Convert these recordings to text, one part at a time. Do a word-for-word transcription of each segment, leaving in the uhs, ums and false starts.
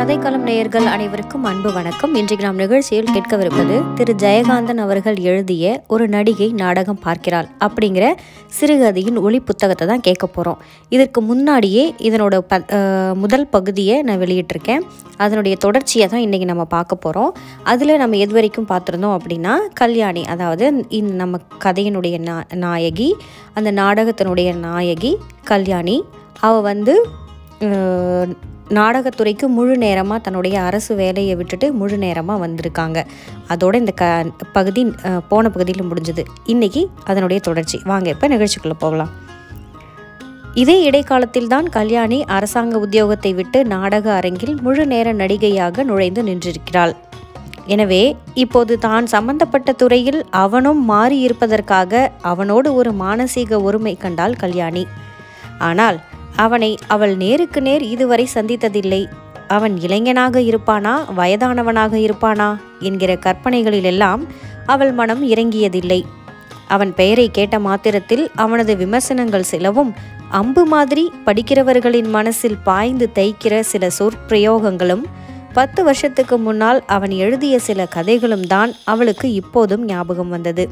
கதைக்களம் நேயர்கள் அனைவருக்கும் அன்பு வணக்கம். இன்றைக்கு நாம் நிகழ்ச்சியில் கேட்கவிருப்பது திரு ஜெயகாந்தன் அவர்கள் எழுதிய ஒரு நடிகை நாடகம் பார்க்கிறாள் அப்படிங்கிற சிறுகதையின் ஒளி புத்தகத்தை தான் கேட்க போகிறோம். இதற்கு முன்னாடியே இதனோட ப முதல் பகுதியை நான் வெளியிட்டிருக்கேன். அதனுடைய தொடர்ச்சியை தான் இன்றைக்கி நம்ம பார்க்க போகிறோம். அதில் நம்ம எது வரைக்கும் பார்த்துருந்தோம் அப்படின்னா, கல்யாணி, அதாவது இந்த நம்ம கதையினுடைய நா நாயகி அந்த நாடகத்தினுடைய நாயகி கல்யாணி, அவள் வந்து நாடகத்துறைக்கு முழு நேரமாக தன்னுடைய அரசு வேலையை விட்டுட்டு முழு நேரமாக வந்திருக்காங்க. அதோடு இந்த க பகுதி போன பகுதியில் முடிஞ்சது. இன்றைக்கி அதனுடைய தொடர்ச்சி. வாங்க இப்போ நிகழ்ச்சிக்குள்ளே போகலாம். இதே இடைக்காலத்தில் தான் கல்யாணி அரசாங்க உத்தியோகத்தை விட்டு நாடக அரங்கில் முழு நேர நடிகையாக நுழைந்து நின்றிருக்கிறாள். எனவே இப்போது தான் சம்பந்தப்பட்ட துறையில் அவனும் மாறி இருப்பதற்காக அவனோடு ஒரு மானசீக ஒருமை கண்டாள் கல்யாணி. ஆனால் அவனை அவள் நேருக்கு நேர் இதுவரை சந்தித்ததில்லை. அவன் இளைஞனாக இருப்பானா, வயதானவனாக இருப்பானா என்கிற கற்பனைகளிலெல்லாம் அவள் மனம் இறங்கியதில்லை. அவன் பெயரை கேட்ட மாத்திரத்தில் அவனது விமர்சனங்கள் சிலவும் அம்பு மாதிரி படிக்கிறவர்களின் மனசில் பாய்ந்து தைக்கிற சில சொற்பிரயோகங்களும் பத்து வருஷத்துக்கு முன்னால் அவன் எழுதிய சில கதைகளும் தான் அவளுக்கு இப்போதும் ஞாபகம் வந்தது.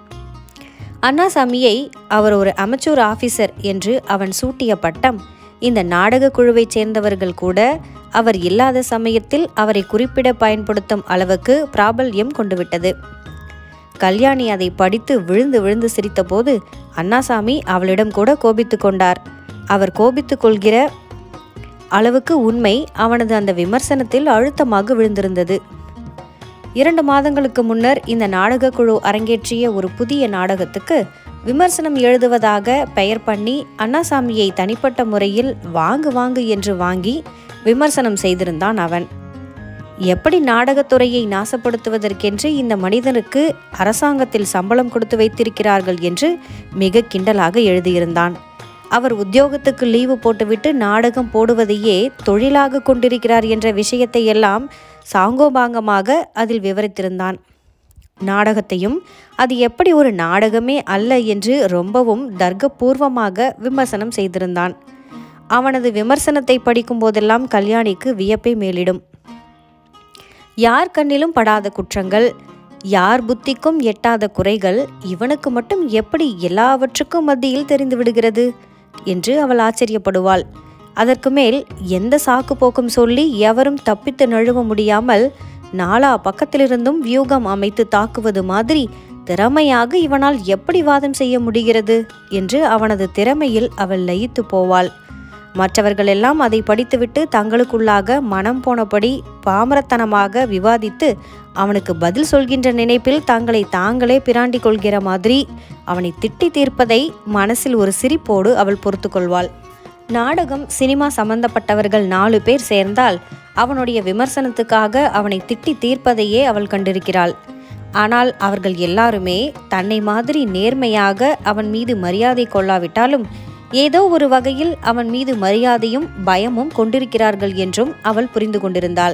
அண்ணாசாமியை அவர் ஒரு அமெச்சூர் ஆஃபீஸர் என்று அவன் சூட்டிய பட்டம் இந்த நாடக குழுவைச் சேர்ந்தவர்கள் கூட அவர் இல்லாத சமயத்தில் அவரை குறிப்பிட பயன்படுத்தும் அளவுக்கு பிராபல்யம் கொண்டுவிட்டது. கல்யாணி அதை படித்து விழுந்து விழுந்து சிரித்தபோது அண்ணாசாமி அவளிடம் கூட கோபித்து கொண்டார். அவர் கோபித்து கொள்கிற அளவுக்கு உண்மை அவனது அந்த விமர்சனத்தில் அழுத்தமாக விழுந்திருந்தது. இரண்டு மாதங்களுக்கு முன்னர் இந்த நாடக குழு அரங்கேற்றிய ஒரு புதிய நாடகத்துக்கு விமர்சனம் எழுதுவதாக பெயர் பண்ணி அண்ணாசாமியை தனிப்பட்ட முறையில் வாங்கு வாங்கு என்று வாங்கி விமர்சனம் செய்திருந்தான் அவன். எப்படி நாடகத்துறையை நாசப்படுத்துவதற்கென்று இந்த மனிதனுக்கு அரசாங்கத்தில் சம்பளம் கொடுத்து வைத்திருக்கிறார்கள் என்று மிக கிண்டலாக எழுதியிருந்தான். அவர் உத்தியோகத்துக்கு லீவு போட்டுவிட்டு நாடகம் போடுவதையே தொழிலாக கொண்டிருக்கிறார் என்ற விஷயத்தை எல்லாம் சாங்கோபாங்கமாக அதில் விவரித்திருந்தான். நாடகத்தையும் அது எப்படி ஒரு நாடகமே அல்ல என்று ரொம்பவும் தர்க்கபூர்வமாக விமர்சனம் செய்திருந்தான். அவனது விமர்சனத்தை படிக்கும் போதெல்லாம் கல்யாணிக்கு வியப்பை மேலிடும். யார் கண்ணிலும் படாத குற்றங்கள், யார் புத்திக்கும் எட்டாத குறைகள் இவனுக்கு மட்டும் எப்படி எல்லாவற்றுக்கும் மத்தியில் தெரிந்து விடுகிறது என்று அவள் ஆச்சரியப்படுவாள். அதற்கு மேல் எந்த சாக்கு போக்கும் சொல்லி எவரும் தப்பித்து நழுவ முடியாமல் நாலா பக்கத்திலிருந்தும் வியூகம் அமைத்து தாக்குவது மாதிரி திறமையாக இவனால் எப்படி வாதம் செய்ய முடிகிறது என்று அவனது திறமையில் அவள் லயித்து போவாள். மற்றவர்களெல்லாம் அதை படித்துவிட்டு தங்களுக்குள்ளாக மனம் போனபடி பாமரத்தனமாக விவாதித்து அவனுக்கு பதில் சொல்கின்ற நினைப்பில் தங்களை தாங்களே பிராண்டி கொள்கிற மாதிரி அவனை திட்டி தீர்ப்பதை மனசில் ஒரு சிரிப்போடு அவள் பொறுத்து கொள்வாள். நாடகம் சினிமா சம்பந்தப்பட்டவர்கள் நாலு பேர் சேர்ந்தால் அவனுடைய விமர்சனத்துக்காக அவனை திட்டி தீர்ப்பதையே அவள் கண்டிருக்கிறாள். ஆனால் அவர்கள் எல்லாருமே தன்னை மாதிரி நேர்மையாக அவன் மீது மரியாதை கொள்ளாவிட்டாலும் ஏதோ ஒரு வகையில் அவன் மீது மரியாதையும் பயமும் கொண்டிருக்கிறார்கள் என்றும் அவள் புரிந்து கொண்டிருந்தாள்.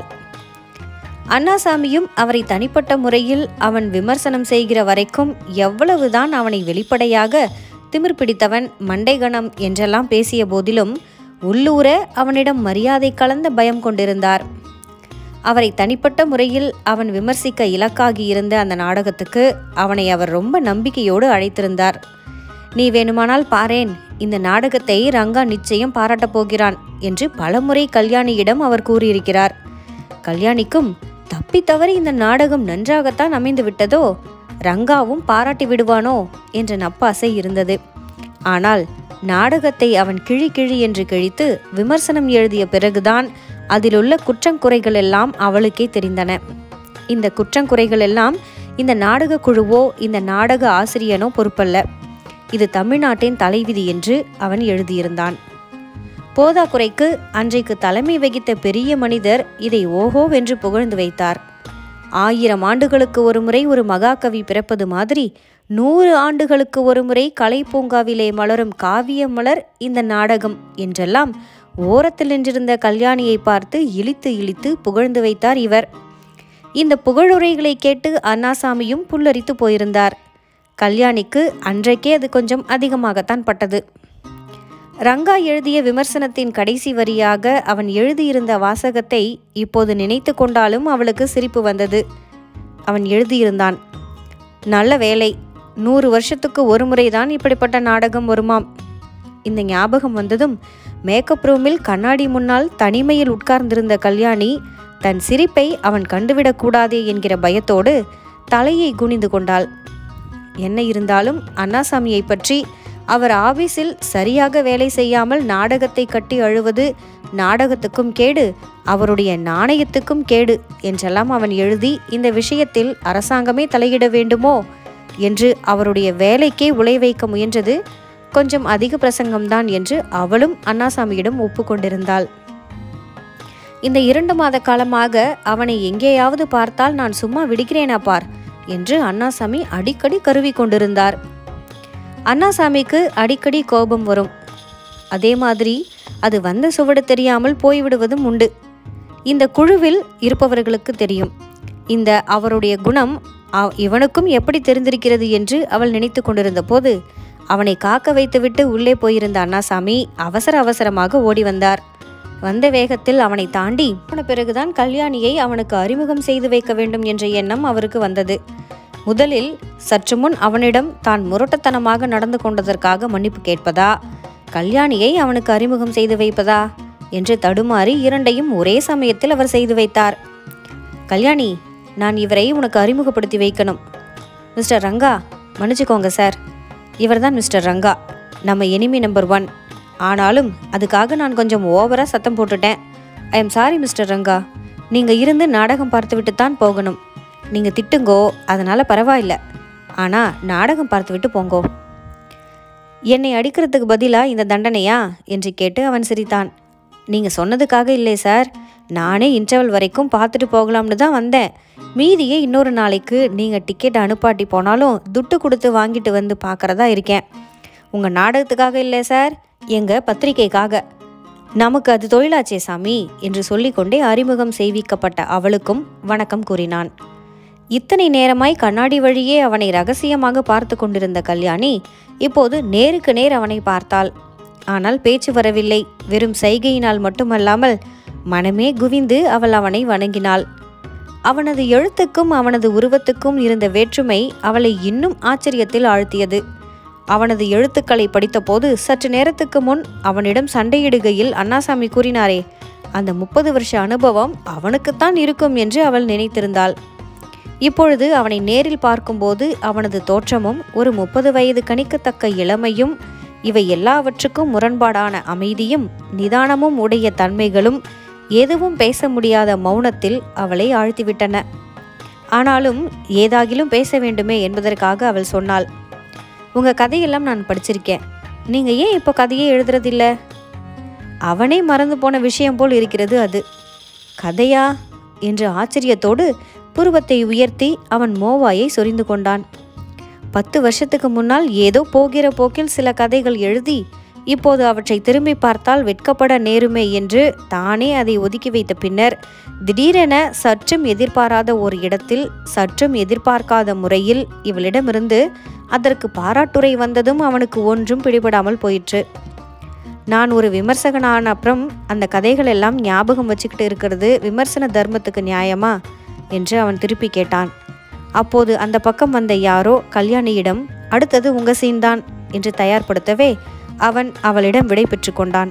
அண்ணாசாமியும் அவரை தனிப்பட்ட முறையில் அவன் விமர்சனம் செய்கிற வரைக்கும் எவ்வளவுதான் அவனை வெளிப்படையாக திமிர் பிடித்தவன், மண்டைகணம் என்றெல்லாம் பேசிய போதிலும் உள்ளூர அவனிடம் மரியாதை கலந்த பயம் கொண்டிருந்தார். அவரை தனிப்பட்ட முறையில் அவன் விமர்சிக்க இலக்காகி இருந்த அந்த நாடகத்துக்கு அவனை அவர் ரொம்ப நம்பிக்கையோடு அழைத்திருந்தார். நீ வேணுமானால் பாரேன், இந்த நாடகத்தை ரங்கா நிச்சயம் பாராட்டப் போகிறான் என்று பலமுறை கல்யாணியிடம் அவர் கூறியிருக்கிறார். கல்யாணிக்கும் தப்பி தவறி இந்த நாடகம் நன்றாகத்தான் அமைந்து விட்டதோ, ரங்காவும் பாராட்டி விடுவானோ என்ற நப்பாசை இருந்தது. ஆனால் நாடகத்தை அவன் கிழி கிழி என்று கிழித்து விமர்சனம் எழுதிய பிறகுதான் அதிலுள்ள குற்றங்குறைகள் எல்லாம் அவளுக்கே தெரிந்தன. இந்த குற்றங்குறைகள் எல்லாம் இந்த நாடக குழுவோ இந்த நாடக ஆசிரியனோ பொறுப்பல்ல, இது தமிழ்நாட்டின் தலைவிதி என்று அவன் எழுதியிருந்தான். போதாக்குறைக்கு அன்றைக்கு தலைமை வகித்த பெரிய மனிதர் இதை ஓஹோவென்று புகழ்ந்து வைத்தார். ஆயிரம் ஆண்டுகளுக்கு ஒரு முறை ஒரு மகாகவி பிறப்பது மாதிரி நூறு ஆண்டுகளுக்கு ஒரு முறை கலை பூங்காவிலே மலரும் காவிய மலர் இந்த நாடகம் என்றெல்லாம் ஓரத்தில் நின்றிருந்த கல்யாணியை பார்த்து இழித்து இழித்து புகழ்ந்து வைத்தார் இவர். இந்த புகழுரைகளை கேட்டு அண்ணாசாமியும் புல்லரித்து போயிருந்தார். கல்யாணிக்கு அன்றைக்கே அது கொஞ்சம் அதிகமாகத்தான் பட்டது. ரங்கா எழுதிய விமர்சனத்தின் கடைசி வரியாக அவன் எழுதியிருந்த வாசகத்தை இப்போது நினைத்து கொண்டாலும் அவளுக்கு சிரிப்பு வந்தது. அவன் எழுதியிருந்தான், நல்ல வேலை, நூறு வருஷத்துக்கு ஒரு முறைதான் இப்படிப்பட்ட நாடகம் வருமாம். இந்த ஞாபகம் வந்ததும் மேக்கப் ரூமில் கண்ணாடி முன்னால் தனிமையில் உட்கார்ந்திருந்த கல்யாணி தன் சிரிப்பை அவன் கண்டுவிடக்கூடாதே என்கிற பயத்தோடு தலையை குனிந்து கொண்டாள். என்ன இருந்தாலும் அண்ணாசாமியை பற்றி அவர் ஆபீஸில் சரியாக வேலை செய்யாமல் நாடகத்தை கட்டி அழுவது நாடகத்துக்கும் கேடு, அவருடைய நாணயத்துக்கும் கேடு என்றெல்லாம் அவன் எழுதி இந்த விஷயத்தில் அரசாங்கமே தலையிட வேண்டுமோ என்று அவருடைய வேலைக்கே உலை வைக்க முயன்றது கொஞ்சம் அதிக பிரசங்கம்தான் என்று அவளும் அண்ணாசாமியிடம் ஒப்புக்கொண்டிருந்தாள். இந்த இரண்டு மாத காலமாக அவனை எங்கேயாவது பார்த்தால் நான் சும்மா விடுகிறேனா பார் என்று அண்ணாசாமி அடிக்கடி கருவி கொண்டிருந்தார். அண்ணாசாமிக்கு அடிக்கடி கோபம் வரும். அதே மாதிரி அது வந்த சுவடு தெரியாமல் போய்விடுவதும் உண்டு. இந்த குழுவில் இருப்பவர்களுக்கு தெரியும். இந்த அவருடைய குணம் இவனுக்கும் எப்படி தெரிந்திருக்கிறது என்று அவள் நினைத்து கொண்டிருந்த போது அவனை காக்க வைத்துவிட்டு உள்ளே போயிருந்த அண்ணாசாமி அவசர அவசரமாக ஓடி வந்தார். வந்த வேகத்தில் அவனை தாண்டி போன பிறகுதான் கல்யாணியை அவனுக்கு அறிமுகம் செய்து வைக்க வேண்டும் என்ற எண்ணம் அவருக்கு வந்தது. முதலில் சற்று முன் அவனிடம் தான் முரட்டத்தனமாக நடந்து கொண்டதற்காக மன்னிப்பு கேட்பதா, கல்யாணியை அவனுக்கு அறிமுகம் செய்து வைப்பதா என்று தடுமாறி இரண்டையும் ஒரே சமயத்தில் அவர் செய்து வைத்தார். கல்யாணி, நான் இவரை உனக்கு அறிமுகப்படுத்தி வைக்கணும். மிஸ்டர் ரங்கா, மன்னிச்சுக்கோங்க சார், இவர்தான் மிஸ்டர் ரங்கா, நம்ம எனிமி நம்பர் ஒன். ஆனாலும் அதுக்காக நான் கொஞ்சம் ஓவராக சத்தம் போட்டுட்டேன். I am sorry mister Ranga. நீங்கள் இருந்து நாடகம் பார்த்துவிட்டு தான் போகணும். நீங்கள் திட்டுங்கோ, அதனால் பரவாயில்ல. ஆனால் நாடகம் பார்த்துவிட்டு போங்கோ. என்னை அடிக்கிறதுக்கு பதிலாக இந்த தண்டனையா என்று கேட்டு அவன் சிரித்தான். நீங்கள் சொன்னதுக்காக இல்லை சார், நானே இன்டர்வல் வரைக்கும் பார்த்துட்டு போகலாம்னு தான் வந்தேன். மீதியே இன்னொரு நாளைக்கு நீங்கள் டிக்கெட் அனுப்பாட்டி போனாலும் துட்டு கொடுத்து வாங்கிட்டு வந்து பார்க்குறதா இருக்கேன். உங்கள் நாடகத்துக்காக இல்லை சார், எங்கள் பத்திரிகைக்காக. நமக்கு அது தொழிலாச்சே சாமி என்று சொல்லிக்கொண்டே அறிமுகம் செய்விக்கப்பட்ட அவளுக்கும் வணக்கம் கூறினான். இத்தனை நேரமாய் கண்ணாடி வழியே அவனை ரகசியமாக பார்த்து கொண்டிருந்த கல்யாணி இப்போது நேருக்கு நேர் அவனை பார்த்தாள். ஆனால் பேச்சு வரவில்லை. வெறும் சைகையினால் மட்டுமல்லாமல் மனமே குவிந்து அவள் அவனை வணங்கினாள். அவனது எழுத்துக்கும் அவனது உருவத்துக்கும் இருந்த வேற்றுமை அவளை இன்னும் ஆச்சரியத்தில் ஆழ்த்தியது. அவனது எழுத்துக்களை படித்தபோது சற்று நேரத்துக்கு முன் அவனிடம் சண்டையிடுகையில் அண்ணாசாமி கூறினாரே, அந்த முப்பது வருஷ அனுபவம் அவனுக்குத்தான் இருக்கும் என்று அவள் நினைத்திருந்தாள். இப்பொழுது அவனை நேரில் பார்க்கும்போது அவனது தோற்றமும் ஒரு முப்பது வயது கணிக்கத்தக்க இளமையும் இவை எல்லாவற்றுக்கும் முரண்பாடான அமைதியும் நிதானமும் உடைய தன்மைகளும் எதுவும் பேச முடியாத மௌனத்தில் அவளை ஆழ்த்திவிட்டன. ஆனாலும் ஏதாகிலும் பேச வேண்டுமே என்பதற்காக அவள் சொன்னாள், உங்கள் கதையெல்லாம் நான் படிச்சிருக்கேன். நீங்கள் ஏன் இப்போ கதையே எழுதுறதில்ல? அவனே மறந்து போன விஷயம் போல் இருக்கிறது அது. கதையா என்று ஆச்சரியத்தோடு புருவத்தை உயர்த்தி அவன் மோவாயை சொரிந்து கொண்டான். பத்து வருஷத்துக்கு முன்னால் ஏதோ போகிற போக்கில் சில கதைகள் எழுதி இப்போது அவற்றை திரும்பி பார்த்தால் வெட்கப்பட நேருமே என்று தானே அதை ஒதுக்கி வைத்த பின்னர் திடீரென சற்றும் எதிர்பாராத ஒரு இடத்தில் சற்றும் எதிர்பார்க்காத முறையில் இவளிடமிருந்து அதற்கு பாராட்டுரை வந்ததும் அவனுக்கு ஒன்றும் பிடிபடாமல் போயிற்று. நான் ஒரு விமர்சகனான அப்புறம் அந்த கதைகள் எல்லாம் ஞாபகம் வச்சுக்கிட்டு இருக்கிறது விமர்சன தர்மத்துக்கு நியாயமா என்று அவன் திருப்பி கேட்டான். அப்போது அந்த பக்கம் வந்த யாரோ கல்யாணியிடம், அடுத்தது உங்க சீன்தான் என்று தயார்படுத்தவே அவன் அவளிடம் விடை பெற்று கொண்டான்.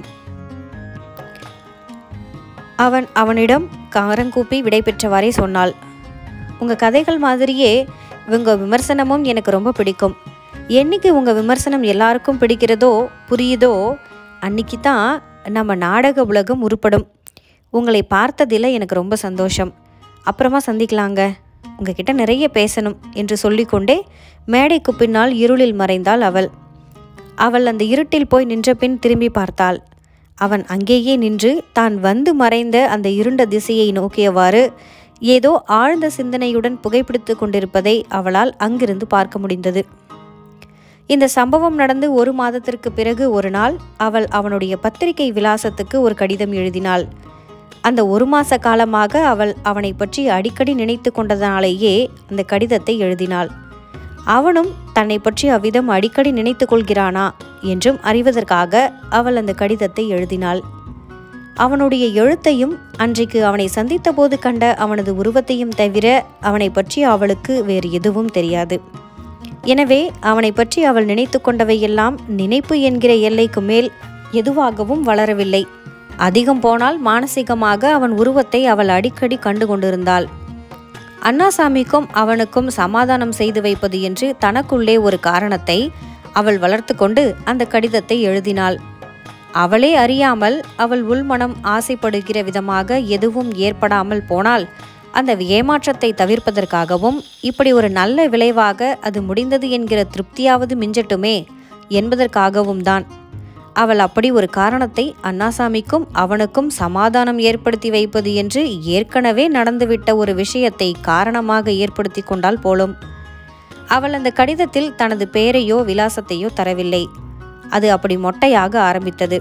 அவன் அவனிடம் கரங்கூப்பி விடை பெற்றவாறே சொன்னாள், உங்க கதைகள் மாதிரியே உங்க விமர்சனமும் எனக்கு ரொம்ப பிடிக்கும். என்னைக்கு உங்க விமர்சனம் எல்லாருக்கும் பிடிக்கிறதோ புரியுதோ அன்னைக்கு தான் நம்ம நாடக உலகம் உருப்படும். உங்களை பார்த்ததில் எனக்கு ரொம்ப சந்தோஷம். அப்புறமா சந்திக்கலாங்க, உங்ககிட்ட நிறைய பேசணும் என்று சொல்லிக்கொண்டே மேடைக்கு பின்னால் இருளில் மறைந்தாள் அவள். அவள் அந்த இருட்டில் போய் நின்ற பின் திரும்பி பார்த்தாள். அவன் அங்கேயே நின்று தான் வந்து மறைந்த அந்த இருண்ட திசையை நோக்கியவாறு ஏதோ ஆழ்ந்த சிந்தனையுடன் புகைப்பிடித்து கொண்டிருப்பதை அவளால் அங்கிருந்து பார்க்க முடிந்தது. இந்த சம்பவம் நடந்து ஒரு மாதத்திற்கு பிறகு ஒரு நாள் அவள் அவனுடைய பத்திரிகை விலாசத்துக்கு ஒரு கடிதம் எழுதினாள். அந்த ஒரு மாச காலமாக அவள் அவனை பற்றி அடிக்கடி நினைத்து கொண்டதனாலேயே அந்த கடிதத்தை எழுதினாள். அவனும் தன்னை பற்றி அவ்விதம் அடிக்கடி நினைத்து கொள்கிறானா என்றும் அறிவதற்காக அவள் அந்த கடிதத்தை எழுதினாள். அவனுடைய எழுத்தையும் அன்றைக்கு அவனை சந்தித்த போது கண்ட அவனது உருவத்தையும் தவிர அவனை பற்றி அவளுக்கு வேறு எதுவும் தெரியாது. எனவே அவனை பற்றி அவள் நினைத்து கொண்டவையெல்லாம் நினைப்பு என்கிற எல்லைக்கு மேல் எதுவாகவும் வளரவில்லை. அதிகம் போனால் மானசீகமாக அவன் உருவத்தை அவள் அடிக்கடி கண்டு கொண்டிருந்தாள். அண்ணாசாமிக்கும் அவனுக்கும் சமாதானம் செய்து வைப்பது என்று தனக்குள்ளே ஒரு காரணத்தை அவள் வளர்த்து கொண்டு அந்த கடிதத்தை எழுதினாள். அவளே அறியாமல் அவள் உள்மனம் ஆசைப்படுகிற விதமாக எதுவும் ஏற்படாமல் போனால் அந்த ஏமாற்றத்தை தவிர்ப்பதற்காகவும் இப்படி ஒரு நல்ல விளைவாக அது முடிந்தது என்கிற திருப்தியாவது மிஞ்சட்டுமே என்பதற்காகவும் தான் அவள் அப்படி ஒரு காரணத்தை அண்ணாசாமிக்கும் அவனுக்கும் சமாதானம் ஏற்படுத்தி வைப்பது என்று ஏற்கனவே நடந்துவிட்ட ஒரு விஷயத்தை காரணமாக ஏற்படுத்தி கொண்டாள் போலும். அவள் அந்த கடிதத்தில் தனது பெயரையோ விலாசத்தையோ தரவில்லை. அது அப்படி மொட்டையாக ஆரம்பித்தது.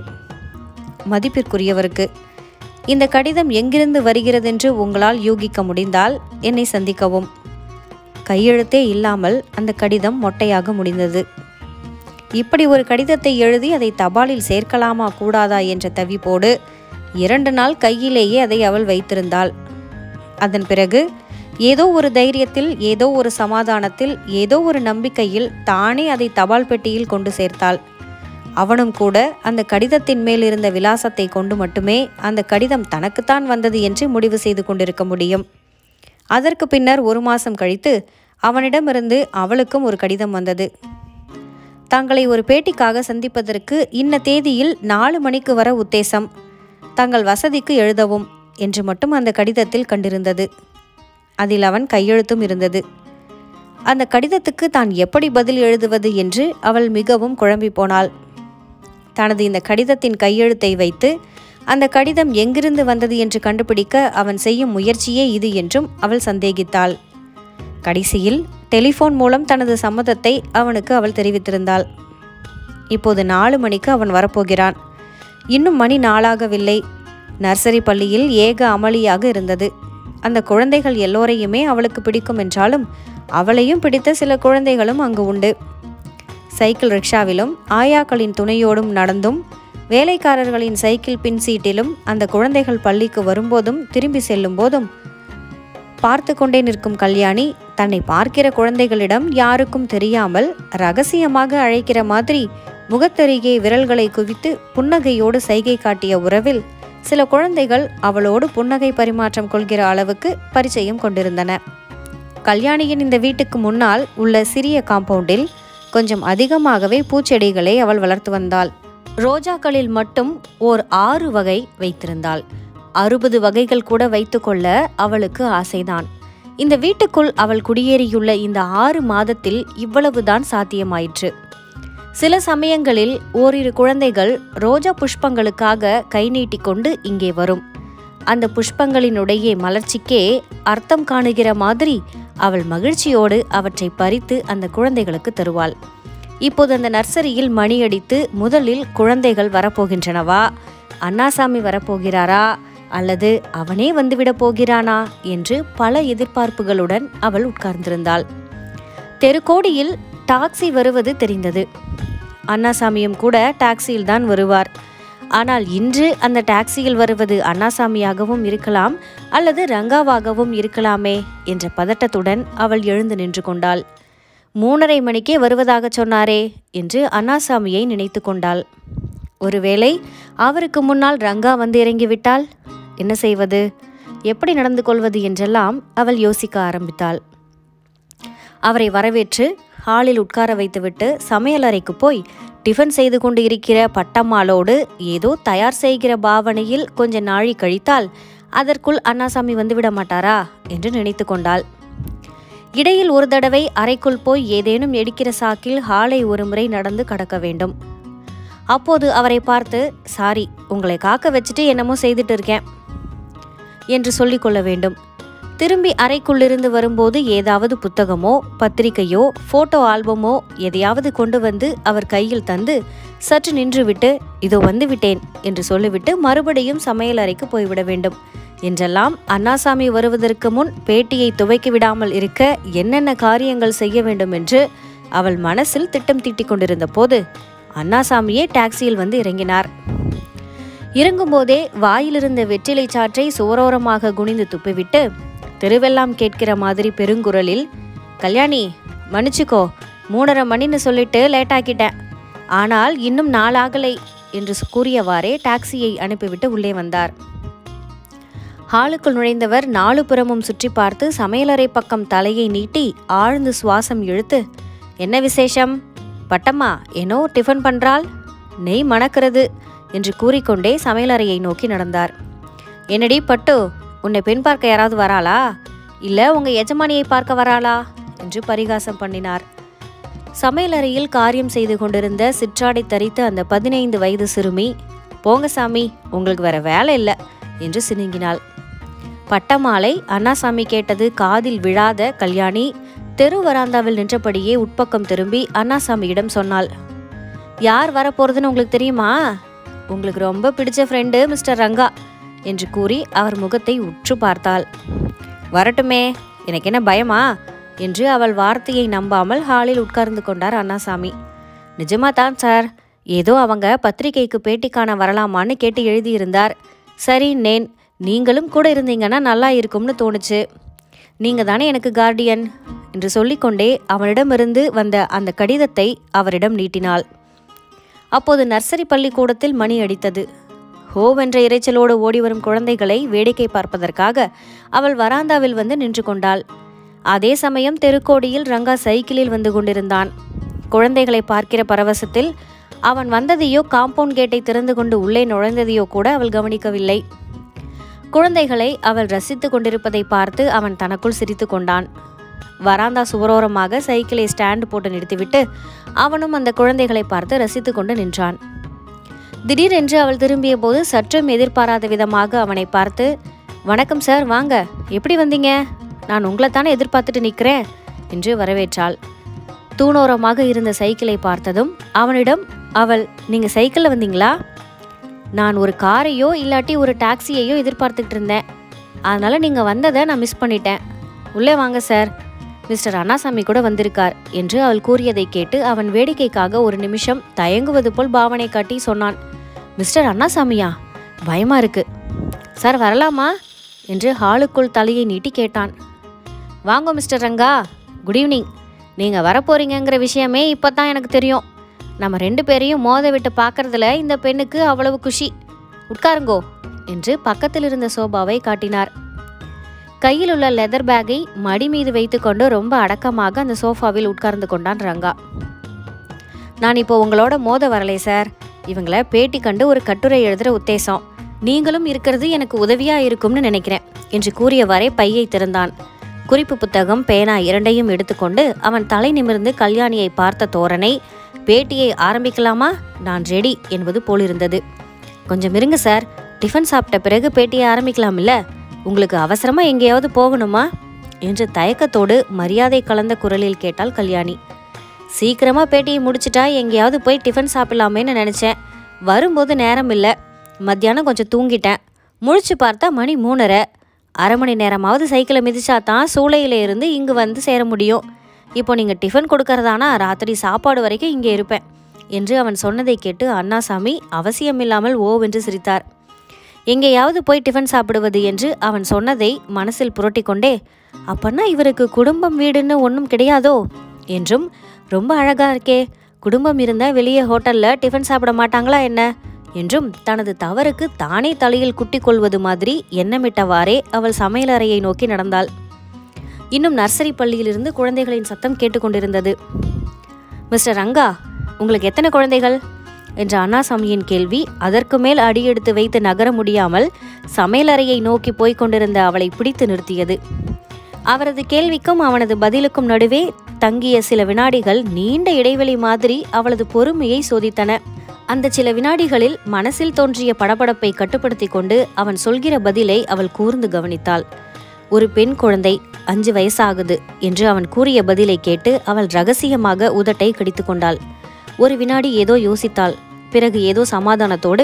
மதிப்பிற்குரியவருக்கு, இந்த கடிதம் எங்கிருந்து வருகிறதென்று உங்களால் யூகிக்க முடிந்தால் என்னை சந்திக்கவும். கையெழுத்தே இல்லாமல் அந்த கடிதம் மொட்டையாக முடிந்தது. இப்படி ஒரு கடிதத்தை எழுதி அதை தபாலில் சேர்க்கலாமா கூடாதா என்ற தவிப்போடு இரண்டு நாள் கையிலேயே அதை அவள் வைத்திருந்தாள். அதன் பிறகு ஏதோ ஒரு தைரியத்தில், ஏதோ ஒரு சமாதானத்தில், ஏதோ ஒரு நம்பிக்கையில் தானே அதை தபால் பெட்டியில் கொண்டு சேர்த்தாள். அவனும் கூட அந்த கடிதத்தின் மேல் இருந்த விலாசத்தை கொண்டு மட்டுமே அந்த கடிதம் தனக்குத்தான் வந்தது என்று முடிவு செய்து கொண்டிருக்க முடியும். அதற்கு பின்னர் ஒரு மாதம் கழித்து அவனிடமிருந்து அவளுக்கும் ஒரு கடிதம் வந்தது. தங்களை ஒரு பேட்டிக்காக சந்திப்பதற்கு இன்ன தேதியில் நாலு மணிக்கு வர உத்தேசம், தங்கள் வசதிக்கு எழுதவும் என்று மட்டும் அந்த கடிதத்தில் கண்டிருந்தது. அதில் அவன் கையெழுத்தும் இருந்தது. அந்த கடிதத்துக்கு தான் எப்படி பதில் எழுதுவது என்று அவள் மிகவும் குழம்பி போனாள். தனது இந்த கடிதத்தின் கையெழுத்தை வைத்து அந்த கடிதம் எங்கிருந்து வந்தது என்று கண்டுபிடிக்க அவன் செய்யும் முயற்சியே இது என்றும் அவள் சந்தேகித்தாள். கடைசியில் டெலிஃபோன் மூலம் தனது சம்மதத்தை அவனுக்கு அவள் தெரிவித்திருந்தாள். இப்போது நாலு மணிக்கு அவன் வரப்போகிறான். இன்னும் மணி நாளாகவில்லை. நர்சரி பள்ளியில் ஏக அமளியாக இருந்தது. அந்த குழந்தைகள் எல்லோரையுமே அவளுக்கு பிடிக்கும் என்றாலும் அவளையும் பிடித்த சில குழந்தைகளும் அங்கு உண்டு. சைக்கிள் ரிக்ஷாவிலும் ஆயாக்களின் துணையோடும் நடந்தும் வேலைக்காரர்களின் சைக்கிள் பின் சீட்டிலும் அந்த குழந்தைகள் பள்ளிக்கு வரும்போதும் திரும்பி செல்லும் போதும் பார்த்து கொண்டே நிற்கும் கல்யாணி தன்னை பார்க்கிற குழந்தைகளிடம் யாருக்கும் தெரியாமல் ரகசியமாக அழைக்கிற மாதிரி முகத்தருகே விரல்களை குவித்து புன்னகையோடு சைகை காட்டிய உறவில் சில குழந்தைகள் அவளோடு புன்னகை பரிமாற்றம் கொள்கிற அளவுக்கு பரிச்சயம் கொண்டிருந்தன. கல்யாணியின் இந்த வீட்டுக்கு முன்னால் உள்ள சிறிய காம்பவுண்டில் கொஞ்சம் அதிகமாகவே பூச்செடிகளை அவள் வளர்த்து வந்தாள். ரோஜாக்களில் மட்டும் ஓர் ஆறு வகை வைத்திருந்தாள். அறுபது வகைகள் கூட வைத்துக்கொள்ள அவளுக்கு ஆசைதான். இந்த வீட்டுக்குள் அவள் குடியேறியுள்ள இந்த ஆறு மாதத்தில் இவ்வளவுதான் சாத்தியமாயிற்று. சில சமயங்களில் ஓரிரு குழந்தைகள் ரோஜா புஷ்பங்களுக்காக கை நீட்டிக்கொண்டு இங்கே வரும். அந்த புஷ்பங்களினுடைய மலர்ச்சிக்கே அர்த்தம் காணுகிற மாதிரி அவள் மகிழ்ச்சியோடு அவற்றை பறித்து அந்த குழந்தைகளுக்கு தருவாள். இப்போது அந்த நர்சரியில் மணியடித்து முதலில் குழந்தைகள் வரப்போகின்றனவா, அண்ணாசாமி வரப்போகிறாரா, அல்லது அவனே வந்துவிடப் போகிறானா என்று பல எதிர்பார்ப்புகளுடன் அவள் உட்கார்ந்திருந்தாள். தெருக்கோடியில் டாக்ஸி வருவது தெரிந்தது. அண்ணாசாமியும் கூட டாக்ஸியில் தான் வருவார். ஆனால் இன்று அந்த டாக்ஸியில் வருவது அண்ணாசாமியாகவும் இருக்கலாம், அல்லது ரங்காவாகவும் இருக்கலாமே என்ற பதட்டத்துடன் அவள் எழுந்து நின்று கொண்டாள். மூணரை மணிக்கே வருவதாக சொன்னாரே என்று அண்ணாசாமியை நினைத்து கொண்டாள். ஒருவேளை அவருக்கு முன்னால் ரங்கா வந்து இறங்கிவிட்டால் என்ன செய்வது, எப்படி நடந்து கொள்வது என்றெல்லாம் அவள் யோசிக்க ஆரம்பித்தாள். அவரை வரவேற்று ஹாலில் உட்கார வைத்துவிட்டு சமையலறைக்கு போய் டிஃபன் செய்து கொண்டு இருக்கிற பட்டம்மாளோடு ஏதோ தயார் செய்கிற பாவனையில் கொஞ்ச நாழி கழித்தால் அதற்குள் அண்ணாசாமி வந்துவிட மாட்டாரா என்று நினைத்து கொண்டாள். இடையில் ஒரு தடவை அறைக்குள் போய் ஏதேனும் எடுக்கிற சாக்கில் ஹாலை ஒரு முறை நடந்து கடக்க வேண்டும். அப்போது அவரை பார்த்து, சாரி, உங்களை காக்க வச்சுட்டு என்னமோ செய்துட்டு இருக்கேன் என்று சொல்லிக்கொள்ள வேண்டும். திரும்பி அறைக்குள்ளிருந்து வரும்போது ஏதாவது புத்தகமோ பத்திரிகையோ போட்டோ ஆல்பமோ எதையாவது கொண்டு வந்து அவர் கையில் தந்து சற்று நின்றுவிட்டு இதோ வந்து விட்டேன் என்று சொல்லிவிட்டு மறுபடியும் சமையல் அறைக்கு போய்விட வேண்டும். என்றெல்லாம் அண்ணாசாமி வருவதற்கு முன் பேட்டியை துவைக்க விடாமல் இருக்க என்னென்ன காரியங்கள் செய்ய வேண்டும் என்று அவள் மனசில் திட்டம் தீட்டிக் கொண்டிருந்த போது அண்ணாசாமியே டாக்ஸியில் வந்து இறங்கினார். இறங்கும்போதே வாயிலிருந்த வெற்றிலை சாற்றை சுவரோரமாக குனிந்து துப்பிவிட்டு தெருவெல்லாம் கேட்கிற மாதிரி பெருங்குரலில், கல்யாணி மன்னிச்சுக்கோ, மூணரை மணின்னு சொல்லிட்டு லேட் ஆக்கிட்டேன், ஆனால் இன்னும் நாளாகலை என்று கூறியவாறே டாக்ஸியை அனுப்பிவிட்டு உள்ளே வந்தார். ஹாலுக்குள் நுழைந்தவர் நாலு புறமும் சுற்றி பார்த்து சமையலறை பக்கம் தலையை நீட்டி ஆழ்ந்து சுவாசம் இழுத்து, என்ன விசேஷம் பட்டம்மா, ஏனோ டிஃபன் பண்றாள், நெய் மணக்கிறது என்று கூறிக்கொண்டே சமையலறையை நோக்கி நடந்தார். என்னடி பட்டு, உன்னை பெண் பார்க்க யாராவது வராளா, இல்லை உங்க எஜமானியை பார்க்க வராளா என்று பரிகாசம் பண்ணினார். சமையலறையில் காரியம் செய்து கொண்டிருந்த சிற்றாடை தரித்த அந்த பதினைந்து வயது சிறுமி, போங்க சாமி, உங்களுக்கு வேற வேலை இல்லை என்று சினுங்கினாள். பட்டமாலை அண்ணாசாமி கேட்டது காதில் விழாத கல்யாணி தெரு வராந்தாவில் நின்றபடியே உட்பக்கம் திரும்பி அண்ணாசாமியிடம் சொன்னாள், யார் வரப்போறதுன்னு உங்களுக்கு தெரியுமா, உங்களுக்கு ரொம்ப பிடிச்ச ஃப்ரெண்டு மிஸ்டர் ரங்கா என்று கூறி அவர் முகத்தை உற்று பார்த்தாள். வரட்டுமே, எனக்கு என்ன பயமா என்று அவள் வார்த்தையை நம்பாமல் ஹாலில் உட்கார்ந்து கொண்டார் அண்ணாசாமி. நிஜமா தான் சார், ஏதோ அவங்க பத்திரிகைக்கு பேட்டிக்கான வரலாமான்னு கேட்டு எழுதியிருந்தார். சரி நேன், நீங்களும் கூட இருந்தீங்கன்னா நல்லா இருக்கும்னு தோணுச்சு. நீங்க தானே எனக்கு கார்டியன் என்று சொல்லிக்கொண்டே அவனிடமிருந்து வந்த அந்த கடிதத்தை அவரிடம் நீட்டினாள். அப்போது நர்சரி பள்ளிக்கூடத்தில் மணி அடித்தது. ஹோவென்ற இறைச்சலோடு ஓடிவரும் குழந்தைகளை வேடிக்கை பார்ப்பதற்காக அவள் வராந்தாவில் வந்து நின்று கொண்டாள். அதே சமயம் தெருக்கோடியில் ரங்கா சைக்கிளில் வந்து கொண்டிருந்தான். குழந்தைகளை பார்க்கிற பரவசத்தில் அவன் வந்ததையோ காம்பவுண்ட் கேட்டை திறந்து கொண்டு உள்ளே நுழைந்ததையோ கூட அவள் கவனிக்கவில்லை. குழந்தைகளை அவள் ரசித்து கொண்டிருப்பதை பார்த்து அவன் தனக்குள் சிரித்து கொண்டான். வராந்தா சுவரோரமாக சைக்கிளை ஸ்டாண்டு போட்டு நிறுத்திவிட்டு அவனும் அந்த குழந்தைகளை பார்த்து ரசித்து கொண்டு நின்றான். திடீரென்று அவள் திரும்பிய போது சற்றும் எதிர்பாராத விதமாக அவனை பார்த்து, வணக்கம் சார், வாங்க, எப்படி வந்தீங்க, நான் உங்களைத்தானே எதிர்பார்த்துட்டு நிற்கிறேன் என்று வரவேற்றாள். தூணோரமாக இருந்த சைக்கிளை பார்த்ததும் அவனிடம் அவள், நீங்க சைக்கிளில் வந்தீங்களா, நான் ஒரு காரையோ இல்லாட்டி ஒரு டாக்ஸியையோ எதிர்பார்த்துக்கிட்டு இருந்தேன், அதனால நீங்க வந்ததை நான் மிஸ் பண்ணிட்டேன், உள்ளே வாங்க சார், மிஸ்டர் அண்ணாசாமி கூட வந்திருக்கார் என்று அவள் கூறியதை கேட்டு அவன் வேடிக்கைக்காக ஒரு நிமிஷம் தயங்குவது போல் பாவனை காட்டி சொன்னான். மிஸ்டர் அண்ணாசாமியா, பயமா இருக்கு சார், வரலாமா என்று ஹாலுக்குள் தலையை நீட்டி கேட்டான். வாங்க மிஸ்டர் ரங்கா, குட் ஈவினிங், நீங்க வரப்போறீங்கிற விஷயமே இப்பதான் எனக்கு தெரியும். நம்ம ரெண்டு பேரையும் மோத விட்டு பார்க்கறதுல இந்த பெண்ணுக்கு அவ்வளவு குஷி, உட்காருங்கோ என்று பக்கத்தில் இருந்த சோபாவை காட்டினார். கையில் உள்ள லெதர் பேக்கை மடி மீது வைத்துக்கொண்டு ரொம்ப அடக்கமாக அந்த சோஃபாவில் உட்கார்ந்து கொண்டான் ரங்கா. நான் இப்போ உங்களோட மோத வரலை சார், இவங்கள பேட்டி கண்டு ஒரு கட்டுரை எழுதுற உத்தேசம், நீங்களும் இருக்கிறது எனக்கு உதவியா இருக்கும்னு நினைக்கிறேன் என்று கூறியவாறே பையை திறந்தான். குறிப்பு புத்தகம் பேனா இரண்டையும் எடுத்துக்கொண்டு அவன் தலை நிமிர்ந்து கல்யாணியை பார்த்த தோரணை பேட்டியை ஆரம்பிக்கலாமா, நான் ரெடி என்பது போலிருந்தது. கொஞ்சம் இருங்க சார், டிஃபன் சாப்பிட்ட பிறகு பேட்டியை ஆரம்பிக்கலாம் இல்ல, உங்களுக்கு அவசரமா எங்கேயாவது போகணுமா என்று தயக்கத்தோடு மரியாதை கலந்த குரலில் கேட்டாள் கல்யாணி. சீக்கிரமா பேட்டியை முடிச்சிட்டா எங்கேயாவது போய் டிஃபன் சாப்பிடலாமேன்னு நினைச்சேன், வரும்போது நேரம் இல்லை, மத்தியானம் கொஞ்சம் தூங்கிட்டேன், முழிச்சு பார்த்தா மணி மூணரை, அரை மணி நேரமாவது சைக்கிளை மிதிச்சா தான் சூளையில இருந்து இங்கு வந்து சேர முடியும். இப்போ நீங்கள் டிஃபன் கொடுக்கறதானா ராத்திரி சாப்பாடு வரைக்கும் இங்கே இருப்பேன் என்று அவன் சொன்னதை கேட்டு அண்ணாசாமி அவசியமில்லாமல் ஓவென்று சிரித்தார். எங்கேயாவது போய் டிஃபன் சாப்பிடுவது என்று அவன் சொன்னதை மனசில் புரட்டி கொண்டே, அப்பன்னா இவருக்கு குடும்பம் வீடுன்னு ஒன்றும் கிடையாதோ என்றும், ரொம்ப அழகா இருக்கே, குடும்பம் இருந்தால் வெளியே ஹோட்டலில் டிஃபன் சாப்பிட மாட்டாங்களா என்ன என்றும் தனது தவறுக்கு தானே தலையில் குட்டி கொள்வது மாதிரி எண்ணமிட்டவாறே அவள் சமையலறையை நோக்கி நடந்தாள். இன்னும் நர்சரி பள்ளியிலிருந்து குழந்தைகளின் சத்தம் கேட்டுக்கொண்டிருந்தது. மிஸ்டர் ரங்கா, உங்களுக்கு எத்தனை குழந்தைகள் என்ற அண்ணாசாமியின் கேள்வி அதற்கு மேல் அடியெடுத்து வைத்து நகர முடியாமல் சமையலறையை நோக்கி போய்க் கொண்டிருந்த அவளை பிடித்து நிறுத்தியது. அவரது கேள்விக்கும் அவனது பதிலுக்கும் நடுவே தங்கிய சில வினாடிகள் நீண்ட இடைவெளி மாதிரி அவளது பொறுமையை சோதித்தன. அந்த சில வினாடிகளில் மனசில் தோன்றிய படபடப்பை கட்டுப்படுத்தி கொண்டு அவன் சொல்கிற பதிலை அவள் கூர்ந்து கவனித்தாள். ஒரு பெண் குழந்தை, அஞ்சு வயசாகுது என்று அவன் கூறிய பதிலை கேட்டு அவள் ரகசியமாக உதட்டை கடித்து கொண்டாள். ஒரு வினாடி ஏதோ யோசித்தாள். பிறகு ஏதோ சமாதானத்தோடு,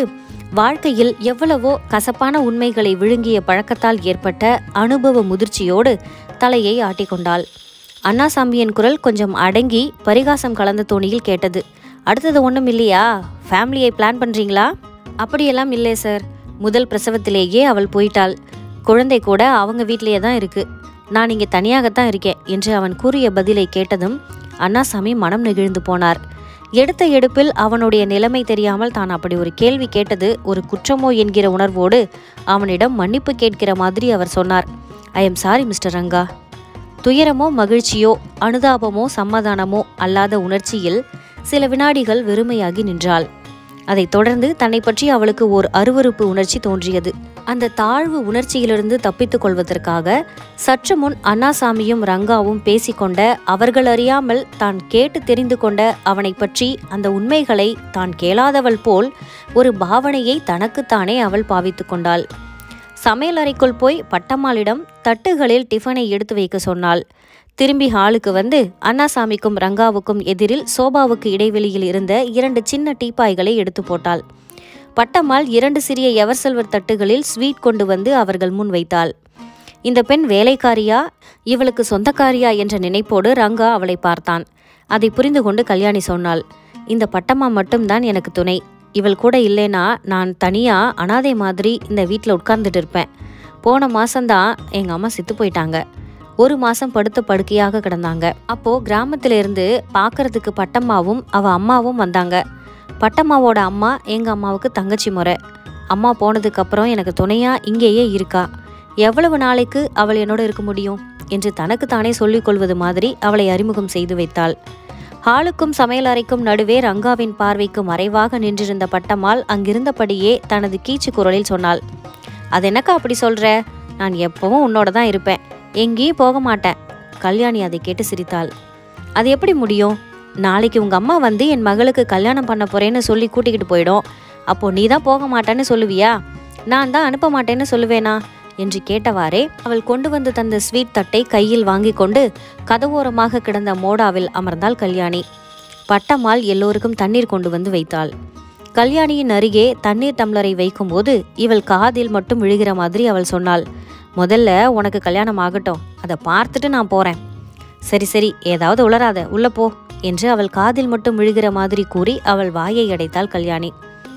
வாழ்க்கையில் எவ்வளவோ கசப்பான உண்மைகளை விழுங்கிய பழக்கத்தால் ஏற்பட்ட அனுபவ முதிர்ச்சியோடு தலையை ஆட்டிக்கொண்டாள். அண்ணாசாமியின் குரல் கொஞ்சம் அடங்கி பரிகாசம் கலந்த தோணியில் கேட்டது. அடுத்தது ஒன்றும் இல்லையா? ஃபேமிலியை பிளான் பண்ணுறீங்களா? அப்படியெல்லாம் இல்லை சார். முதல் பிரசவத்திலேயே அவள் போயிட்டாள். குழந்தை கூட அவங்க வீட்டிலேயே தான் இருக்கு. நான் இங்கே தனியாகத்தான் இருக்கேன் என்று அவன் கூறிய பதிலை கேட்டதும் அண்ணாசாமி மனம் நெகிழ்ந்து போனார். எடுத்த எடுப்பில் அவனுடைய நிலைமை தெரியாமல் தான் அப்படி ஒரு கேள்வி கேட்டது ஒரு குற்றமோ என்கிற உணர்வோடு அவனிடம் மன்னிப்பு கேட்கிற மாதிரி அவர் சொன்னார். I am sorry mister Ranga. துயரமோ மகிழ்ச்சியோ அனுதாபமோ சமாதானமோ அல்லாத உணர்ச்சியில் சில வினாடிகள் வெறுமையாகி நின்றாள். அதைத் தொடர்ந்து தன்னை பற்றி அவளுக்கு ஓர் அருவருப்பு உணர்ச்சி தோன்றியது. அந்த தாழ்வு உணர்ச்சியிலிருந்து தப்பித்துக் கொள்வதற்காக சற்று முன் அண்ணாசாமியும் ரங்காவும் பேசிக்கொண்ட அவர்கள் அறியாமல் தான் கேட்டு தெரிந்து கொண்ட அவனை பற்றி அந்த உண்மைகளை தான் கேளாதவள் போல் ஒரு பாவனையை தனக்குத்தானே அவள் பாவித்து கொண்டாள். சமையல் அறைக்குள் போய் பட்டம்மாளிடம் தட்டுகளில் டிஃபனை எடுத்து வைக்க சொன்னாள். திரும்பி ஹாலுக்கு வந்து அண்ணாசாமிக்கும் ரங்காவுக்கும் எதிரில் சோபாவுக்கு இடைவெளியில் இருந்த இரண்டு சின்ன டீப்பாய்களை எடுத்து போட்டாள். பட்டம்மாள் இரண்டு சிறிய எவர்சில்வர் தட்டுகளில் ஸ்வீட் கொண்டு வந்து அவர்கள் முன் வைத்தாள். இந்த பெண் வேலைக்காரியா, இவளுக்கு சொந்தக்காரியா என்ற நினைப்போடு ரங்கா அவளை பார்த்தான். அதை புரிந்து கொண்டு கல்யாணி சொன்னாள், இந்த பட்டம்மா மட்டும்தான் எனக்கு துணை. இவள் கூட இல்லைனா நான் தனியா அனாதை மாதிரி இந்த வீட்டில் உட்கார்ந்துட்டு இருப்பேன். போன மாசம்தான் எங்க அம்மா செத்து போயிட்டாங்க. ஒரு மாசம் படுத்த படுக்கையாக கிடந்தாங்க. அப்போ கிராமத்துல இருந்து பாக்குறதுக்கு பட்டம்மாவும் அவ அம்மாவும் வந்தாங்க. பட்டம்மாவோட அம்மா எங்க அம்மாவுக்கு தங்கச்சி முறை. அம்மா போனதுக்கு அப்புறம் எனக்கு துணையா இங்கேயே இருக்கா. எவ்வளவு நாளைக்கு அவள் என்னோட இருக்க முடியும் என்று தனக்கு தானே சொல்லிக் கொள்வது மாதிரி அவளை அறிமுகம் செய்து வைத்தாள். ஹாலுக்கும் சமையல் அறைக்கும் நடுவே ரங்காவின் பார்வைக்கு மறைவாக நின்றிருந்த பட்டம்மாள் அங்கிருந்தபடியே தனது கீச்சு குரலில் சொன்னாள், அது என்னக்கா அப்படி சொல்ற? நான் எப்பவும் உன்னோட தான் இருப்பேன், எங்கேயும் போக மாட்டேன். கல்யாணி அதை கேட்டு சிரித்தாள். அது எப்படி முடியும்? நாளைக்கு உங்க அம்மா வந்து என் மகளுக்கு கல்யாணம் பண்ண போறேன்னு சொல்லி கூட்டிக்கிட்டு போயிடும். அப்போ நீ தான் போக மாட்டேன்னு சொல்லுவியா? நான் தான் அனுப்ப மாட்டேன்னு சொல்லுவேனா என்று கேட்டவாறே அவள் கொண்டு வந்து தந்த ஸ்வீட் தட்டை கையில் வாங்கி கொண்டு கதவோரமாக கிடந்த மோடாவில் அமர்ந்தாள் கல்யாணி. பட்டம்மாள் எல்லோருக்கும் தண்ணீர் கொண்டு வந்து வைத்தாள். கல்யாணியின் அருகே தண்ணீர் டம்ளரை வைக்கும்போது இவள் காதில் மட்டும் விழுகிற மாதிரி அவள் சொன்னாள், முதல்ல உனக்கு கல்யாணம் ஆகட்டும், அதை பார்த்துட்டு நான் போறேன். சரி சரி, ஏதாவது உளராத, உள்ள போ என்று அவள் காதில் மட்டும் விழுகிற மாதிரி கூறி அவள் வாயை அடைத்தாள் கல்யாணி.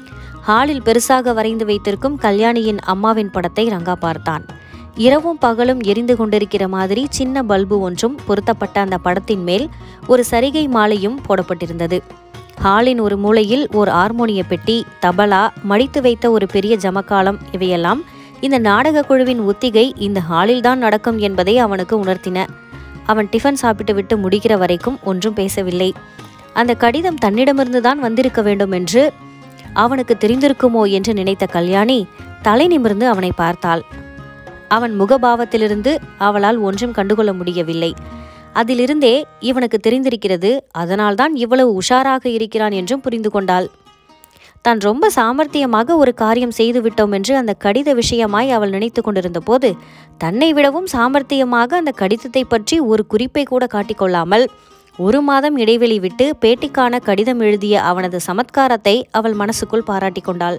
ஹாலில் பெருசாக வரைந்து வைத்திருக்கும் கல்யாணியின் அம்மாவின் படத்தை ரங்கா பார்த்தான். இரவும் பகலும் எரிந்து கொண்டிருக்கிற மாதிரி சின்ன பல்பு ஒன்றும் பொருத்தப்பட்ட அந்த படத்தின் மேல் ஒரு சரிகை மாலையும் போடப்பட்டிருந்தது. ஹாலின் ஒரு மூலையில் ஓர் ஹார்மோனிய பெட்டி, தபலா, மடித்து வைத்த ஒரு பெரிய ஜமக்காலம் இவையெல்லாம் இந்த நாடக குழுவின் ஒத்திகை இந்த ஹாலில்தான் நடக்கும் என்பதை அவனுக்கு உணர்த்தின. அவன் டிஃபன் சாப்பிட்டு விட்டு முடிக்கிற வரைக்கும் ஒன்றும் பேசவில்லை. அந்த கடிதம் தன்னிடமிருந்துதான் வந்திருக்க வேண்டும் என்று அவனுக்கு தெரிந்திருக்குமோ என்று நினைத்த கல்யாணி தலை நிமிர்ந்து அவனை பார்த்தாள். அவன் முகபாவத்திலிருந்து அவளால் ஒன்றும் கண்டுகொள்ள முடியவில்லை. அதிலிருந்தே இவனுக்கு தெரிந்திருக்கிறது, அதனால்தான் இவ்வளவு உஷாராக இருக்கிறான் என்றும் புரிந்து கொண்டாள். தான் ரொம்ப சாமர்த்தியமாக ஒரு காரியம் செய்து விட்டோம் என்று அந்த கடித விஷயமாய் அவள் நினைத்து கொண்டிருந்த போது தன்னை விடவும் சாமர்த்தியமாக அந்த கடிதத்தை பற்றி ஒரு குறிப்பை கூட காட்டிக்கொள்ளாமல் ஒரு மாதம் இடைவெளி விட்டு பேட்டிக்கான கடிதம் எழுதிய அவனது சமத்காரத்தை அவள் மனசுக்குள் பாராட்டி கொண்டாள்.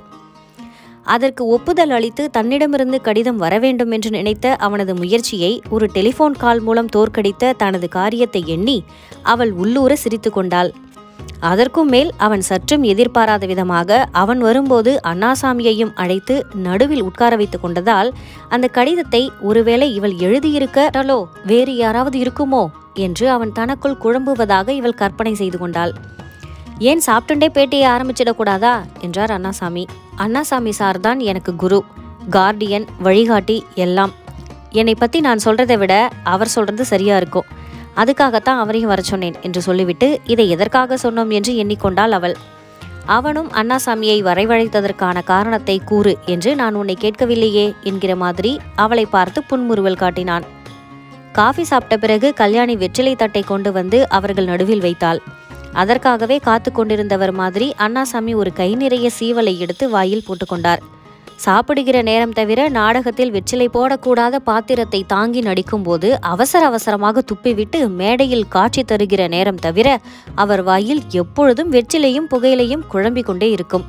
அதற்கு ஒப்புதல் அளித்து தன்னிடமிருந்து கடிதம் வர வேண்டும் என்று நினைத்த அவனது முயற்சியை ஒரு டெலிபோன் கால் மூலம் தோற்கடித்த தனது காரியத்தை எண்ணி அவள் உள்ளூர சிரித்து கொண்டாள். அதற்கும் மேல் அவன் சற்றும் எதிர்பாராத விதமாக அவன் வரும்போது அண்ணாசாமியையும் அழைத்து நடுவில் உட்கார வைத்துக் கொண்டதால் அந்த கடிதத்தை ஒருவேளை இவள் எழுதியிருக்கலோ வேறு யாராவது இருக்குமோ என்று அவன் தனக்குள் குழம்புவதாக இவள் கற்பனை செய்து கொண்டாள். ஏன் சாப்பிட்டுண்டே பேட்டியை ஆரம்பிச்சிடக்கூடாதா என்றார் அண்ணாசாமி. அண்ணாசாமி சார்தான் எனக்கு குரு, கார்டியன், வழிகாட்டி எல்லாம். என்னை பத்தி நான் சொல்றதை விட அவர் சொல்றது சரியா இருக்கும். அதுக்காகத்தான் அவரையும் வர சொன்னேன் என்று சொல்லிவிட்டு இதை எதற்காக சொன்னோம் என்று எண்ணிக்கொண்டாள் அவள். அவனும் அண்ணாசாமியை வரவழைத்ததற்கான காரணத்தை கூறு என்று நான் உன்னை கேட்கவில்லையே என்கிற மாதிரி அவளை பார்த்து புன்முறுவல் காட்டினான். காஃபி சாப்பிட்ட பிறகு கல்யாணி வெற்றிலை தட்டை கொண்டு வந்து அவர்கள் நடுவில் வைத்தாள். அதற்காகவே காத்து கொண்டிருந்தவர் மாதிரி அண்ணாசாமி ஒரு கை நிறைய சீவலை எடுத்து வாயில் போட்டுக்கொண்டார். சாப்பிடுகிற நேரம் தவிர நாடகத்தில் வெற்றிலை போடக்கூடாத பாத்திரத்தை தாங்கி நடிக்கும்போது அவசர அவசரமாக துப்பிவிட்டு மேடையில் காட்சி தருகிற நேரம் தவிர அவர் வாயில் எப்பொழுதும் வெற்றிலையும் புகையிலையும் குழம்பிக் கொண்டே இருக்கும்.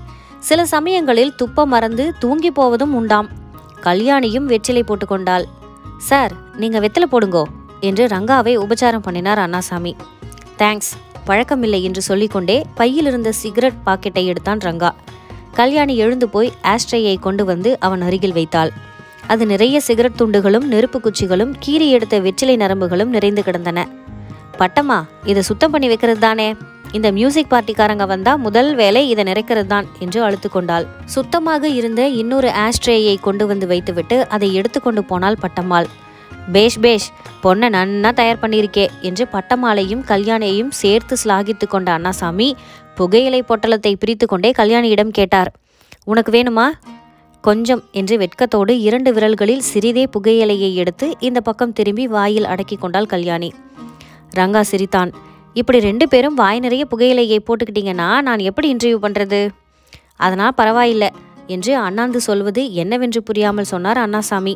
சில சமயங்களில் துப்ப மறந்து தூங்கி போவதும் உண்டாம். கல்யாணியும் வெற்றிலை போட்டுக்கொண்டாள். சார், நீங்க வெத்தலை போடுங்கோ என்று ரங்காவை உபச்சாரம் பண்ணினார் அண்ணாசாமி. தேங்க்ஸ், பழக்கமில்லை என்று சொல்லிக்கொண்டே பையில் இருந்த சிகரெட் பாக்கெட்டை எடுத்தான் ரங்கா. கல்யாணி எழுந்து போய் ஆஸ்ட்ரேயை கொண்டு வந்து அவன் அருகில் வைத்தாள். அது நிறைய சிகரெட் துண்டுகளும் நெருப்பு குச்சிகளும் கீறி எடுத்த வெற்றிலை நரம்புகளும் நிறைந்து கிடந்தன. பட்டம்மா, இதை சுத்தம் பண்ணி வைக்கிறது தானே, இந்த மியூசிக் பார்ட்டிக்காரங்க வந்தா முதல் வேலை இதை நிறைக்கிறது தான் என்று அழுத்து கொண்டாள். சுத்தமாக இருந்த இன்னொரு ஆஸ்ட்ரேயை கொண்டு வந்து வைத்துவிட்டு அதை எடுத்துக்கொண்டு போனாள் பட்டம்மாள். பேஷ் பேஷ், பொண்ணை நன்னா தயார் பண்ணியிருக்கே என்று பட்டம்மாளையும் கல்யாணியையும் சேர்த்து சிலாகித்து கொண்ட அண்ணாசாமி புகையிலை பொட்டலத்தை பிரித்து கொண்டே கல்யாணியிடம் கேட்டார். உனக்கு வேணுமா? கொஞ்சம் என்று வெட்கத்தோடு இரண்டு விரல்களில் சிறிதே புகையிலையை எடுத்து இந்த பக்கம் திரும்பி வாயில் அடக்கி கொண்டாள் கல்யாணி. ரங்கா சிரித்தான். இப்படி ரெண்டு பேரும் வாய் நிறைய புகையிலையை போட்டுக்கிட்டீங்கன்னா நான் எப்படி இன்டர்வியூ பண்ணுறது? அதனால் பரவாயில்லை என்று அண்ணாந்து சொல்வது என்னவென்று புரியாமல் சொன்னார் அண்ணாசாமி.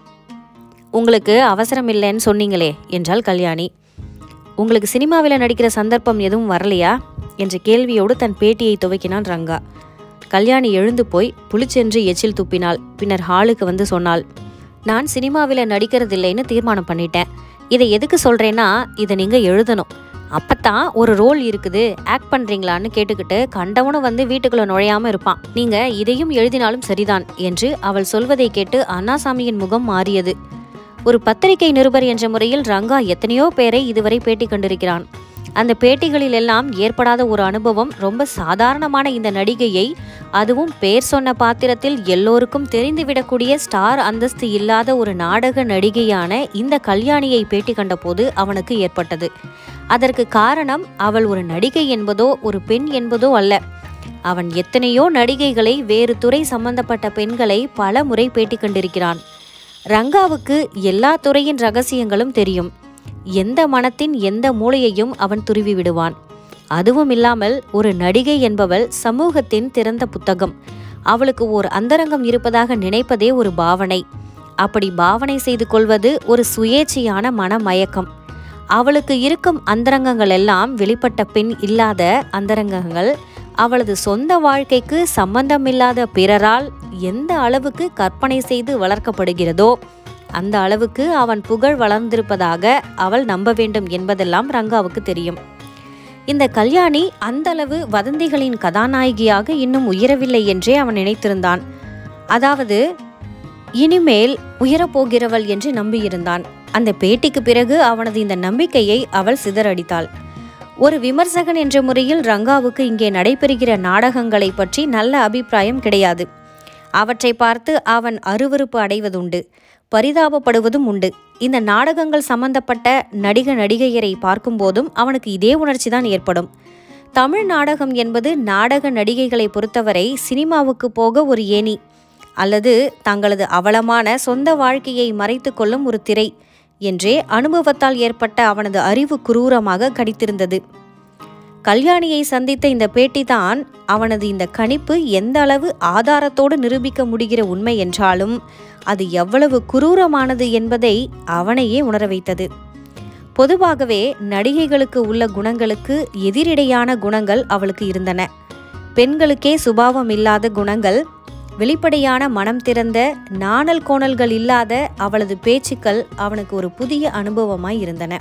உங்களுக்கு அவசரம் இல்லைன்னு சொன்னீங்களே என்றாள் கல்யாணி. உங்களுக்கு சினிமாவில் நடிக்கிற சந்தர்ப்பம் எதுவும் வரலையா என்ற கேள்வியோடு தன் பேட்டியை துவக்கினான் ரங்கா. கல்யாணி எழுந்து போய் புளிச்சென்று எச்சில் துப்பினாள். பின்னர் ஹாலுக்கு வந்து சொன்னாள். நான் சினிமாவில் நடிக்கிறதில்லைன்னு தீர்மானம் பண்ணிட்டேன். இதை எதுக்கு சொல்கிறேன்னா, இதை நீங்கள் எழுதணும். அப்பத்தான் ஒரு ரோல் இருக்குது, ஆக்ட் பண்ணுறீங்களான்னு கேட்டுக்கிட்டு கண்டவனும் வந்து வீட்டுக்குள்ளே நுழையாமல் இருப்பான். நீங்கள் இதையும் எழுதினாலும் சரிதான் என்று அவள் சொல்வதை கேட்டு அண்ணாசாமியின் முகம் மாறியது. ஒரு பத்திரிகை நிருபர் என்ற முறையில் ரங்கா எத்தனையோ பேரை இதுவரை பேட்டி கண்டிருக்கிறான். அந்த பேட்டிகளில் எல்லாம் ஏற்படாத ஒரு அனுபவம் ரொம்ப சாதாரணமான இந்த நடிகையை, அதுவும் பேர் சொன்ன பாத்திரத்தில் எல்லோருக்கும் தெரிந்துவிடக்கூடிய ஸ்டார் அந்தஸ்து இல்லாத ஒரு நாடக நடிகையான இந்த கல்யாணியை பேட்டி கண்டபோது அவனுக்கு ஏற்பட்டது. அதற்கு காரணம் அவள் ஒரு நடிகை என்பதோ ஒரு பெண் என்பதோ அல்ல. அவன் எத்தனையோ நடிகைகளை, வேறு துறை சம்பந்தப்பட்ட பெண்களை பல முறை பேட்டி கண்டிருக்கிறான். ரங்காவுக்கு எல்லா துறையின் ரகசியங்களும் தெரியும். எந்த மனத்தின் எந்த மூளையையும் அவன் துருவி விடுவான். அதுவும் இல்லாமல் ஒரு நடிகை என்பவள் சமூகத்தின் திறந்த புத்தகம். அவளுக்கு ஓர் அந்தரங்கம் இருப்பதாக நினைப்பதே ஒரு பாவனை. அப்படி பாவனை செய்து கொள்வது ஒரு சுயேட்சையான மனமயக்கம். அவளுக்கு இருக்கும் அந்தரங்கங்கள் எல்லாம் வெளிப்பட்ட பின் இல்லாத அந்தரங்கங்கள். அவளது சொந்த வாழ்க்கைக்கு சம்பந்தமில்லாத பிறரால் எந்த அளவுக்கு கற்பனை செய்து வளர்க்கப்படுகிறதோ அந்த அளவுக்கு அவன் புகழ் வளர்ந்திருப்பதாக அவள் நம்ப வேண்டும் என்பதெல்லாம் ரங்காவுக்கு தெரியும். இந்த கல்யாணி அந்த அளவு வதந்திகளின் கதாநாயகியாக இன்னும் உயரவில்லை என்றே அவன் நினைத்திருந்தான். அதாவது இனிமேல் உயரப்போகிறவள் என்று நம்பியிருந்தான். அந்த பேட்டிக்கு பிறகு அவனது இந்த நம்பிக்கையை அவள் சிதறடித்தாள். ஒரு விமர்சகன் என்ற முறையில் ரங்காவுக்கு இங்கே நடைபெறுகிற நாடகங்களை பற்றி நல்ல அபிப்பிராயம் கிடையாது. அவற்றை பார்த்து அவன் அருவருப்பு அடைவதுண்டு, பரிதாபப்படுவதும் உண்டு. இந்த நாடகங்கள் சம்பந்தப்பட்ட நடிக நடிகையரை பார்க்கும்போதும் அவனுக்கு இதே உணர்ச்சி தான் ஏற்படும். தமிழ் நாடகம் என்பது நாடக நடிகைகளை பொறுத்தவரை சினிமாவுக்கு போக ஒரு ஏணி, அல்லது தங்களது அவலமான சொந்த வாழ்க்கையை மறைத்து கொள்ளும் ஒரு திரை என்றே அனுபவத்தால் ஏற்பட்ட அவனது அறிவு குரூரமாக கடித்திருந்தது. கல்யாணியை சந்தித்த இந்த பேட்டிதான் அவனது இந்த கணிப்பு எந்த அளவு ஆதாரத்தோடு நிரூபிக்க முடிகிற உண்மை என்றாலும் அது எவ்வளவு குரூரமானது என்பதை அவனையே உணர வைத்தது. பொதுவாகவே நடிகைகளுக்கு உள்ள குணங்களுக்கு எதிரிடையான குணங்கள் அவளுக்கு இருந்தன. பெண்களுக்கே சுபாவம் இல்லாத குணங்கள், வெளிப்படையான மனம் திறந்த நாணல் கோணல்கள் இல்லாத அவளது பேச்சுக்கள் அவனுக்கு ஒரு புதிய அனுபவமாய் இருந்தன.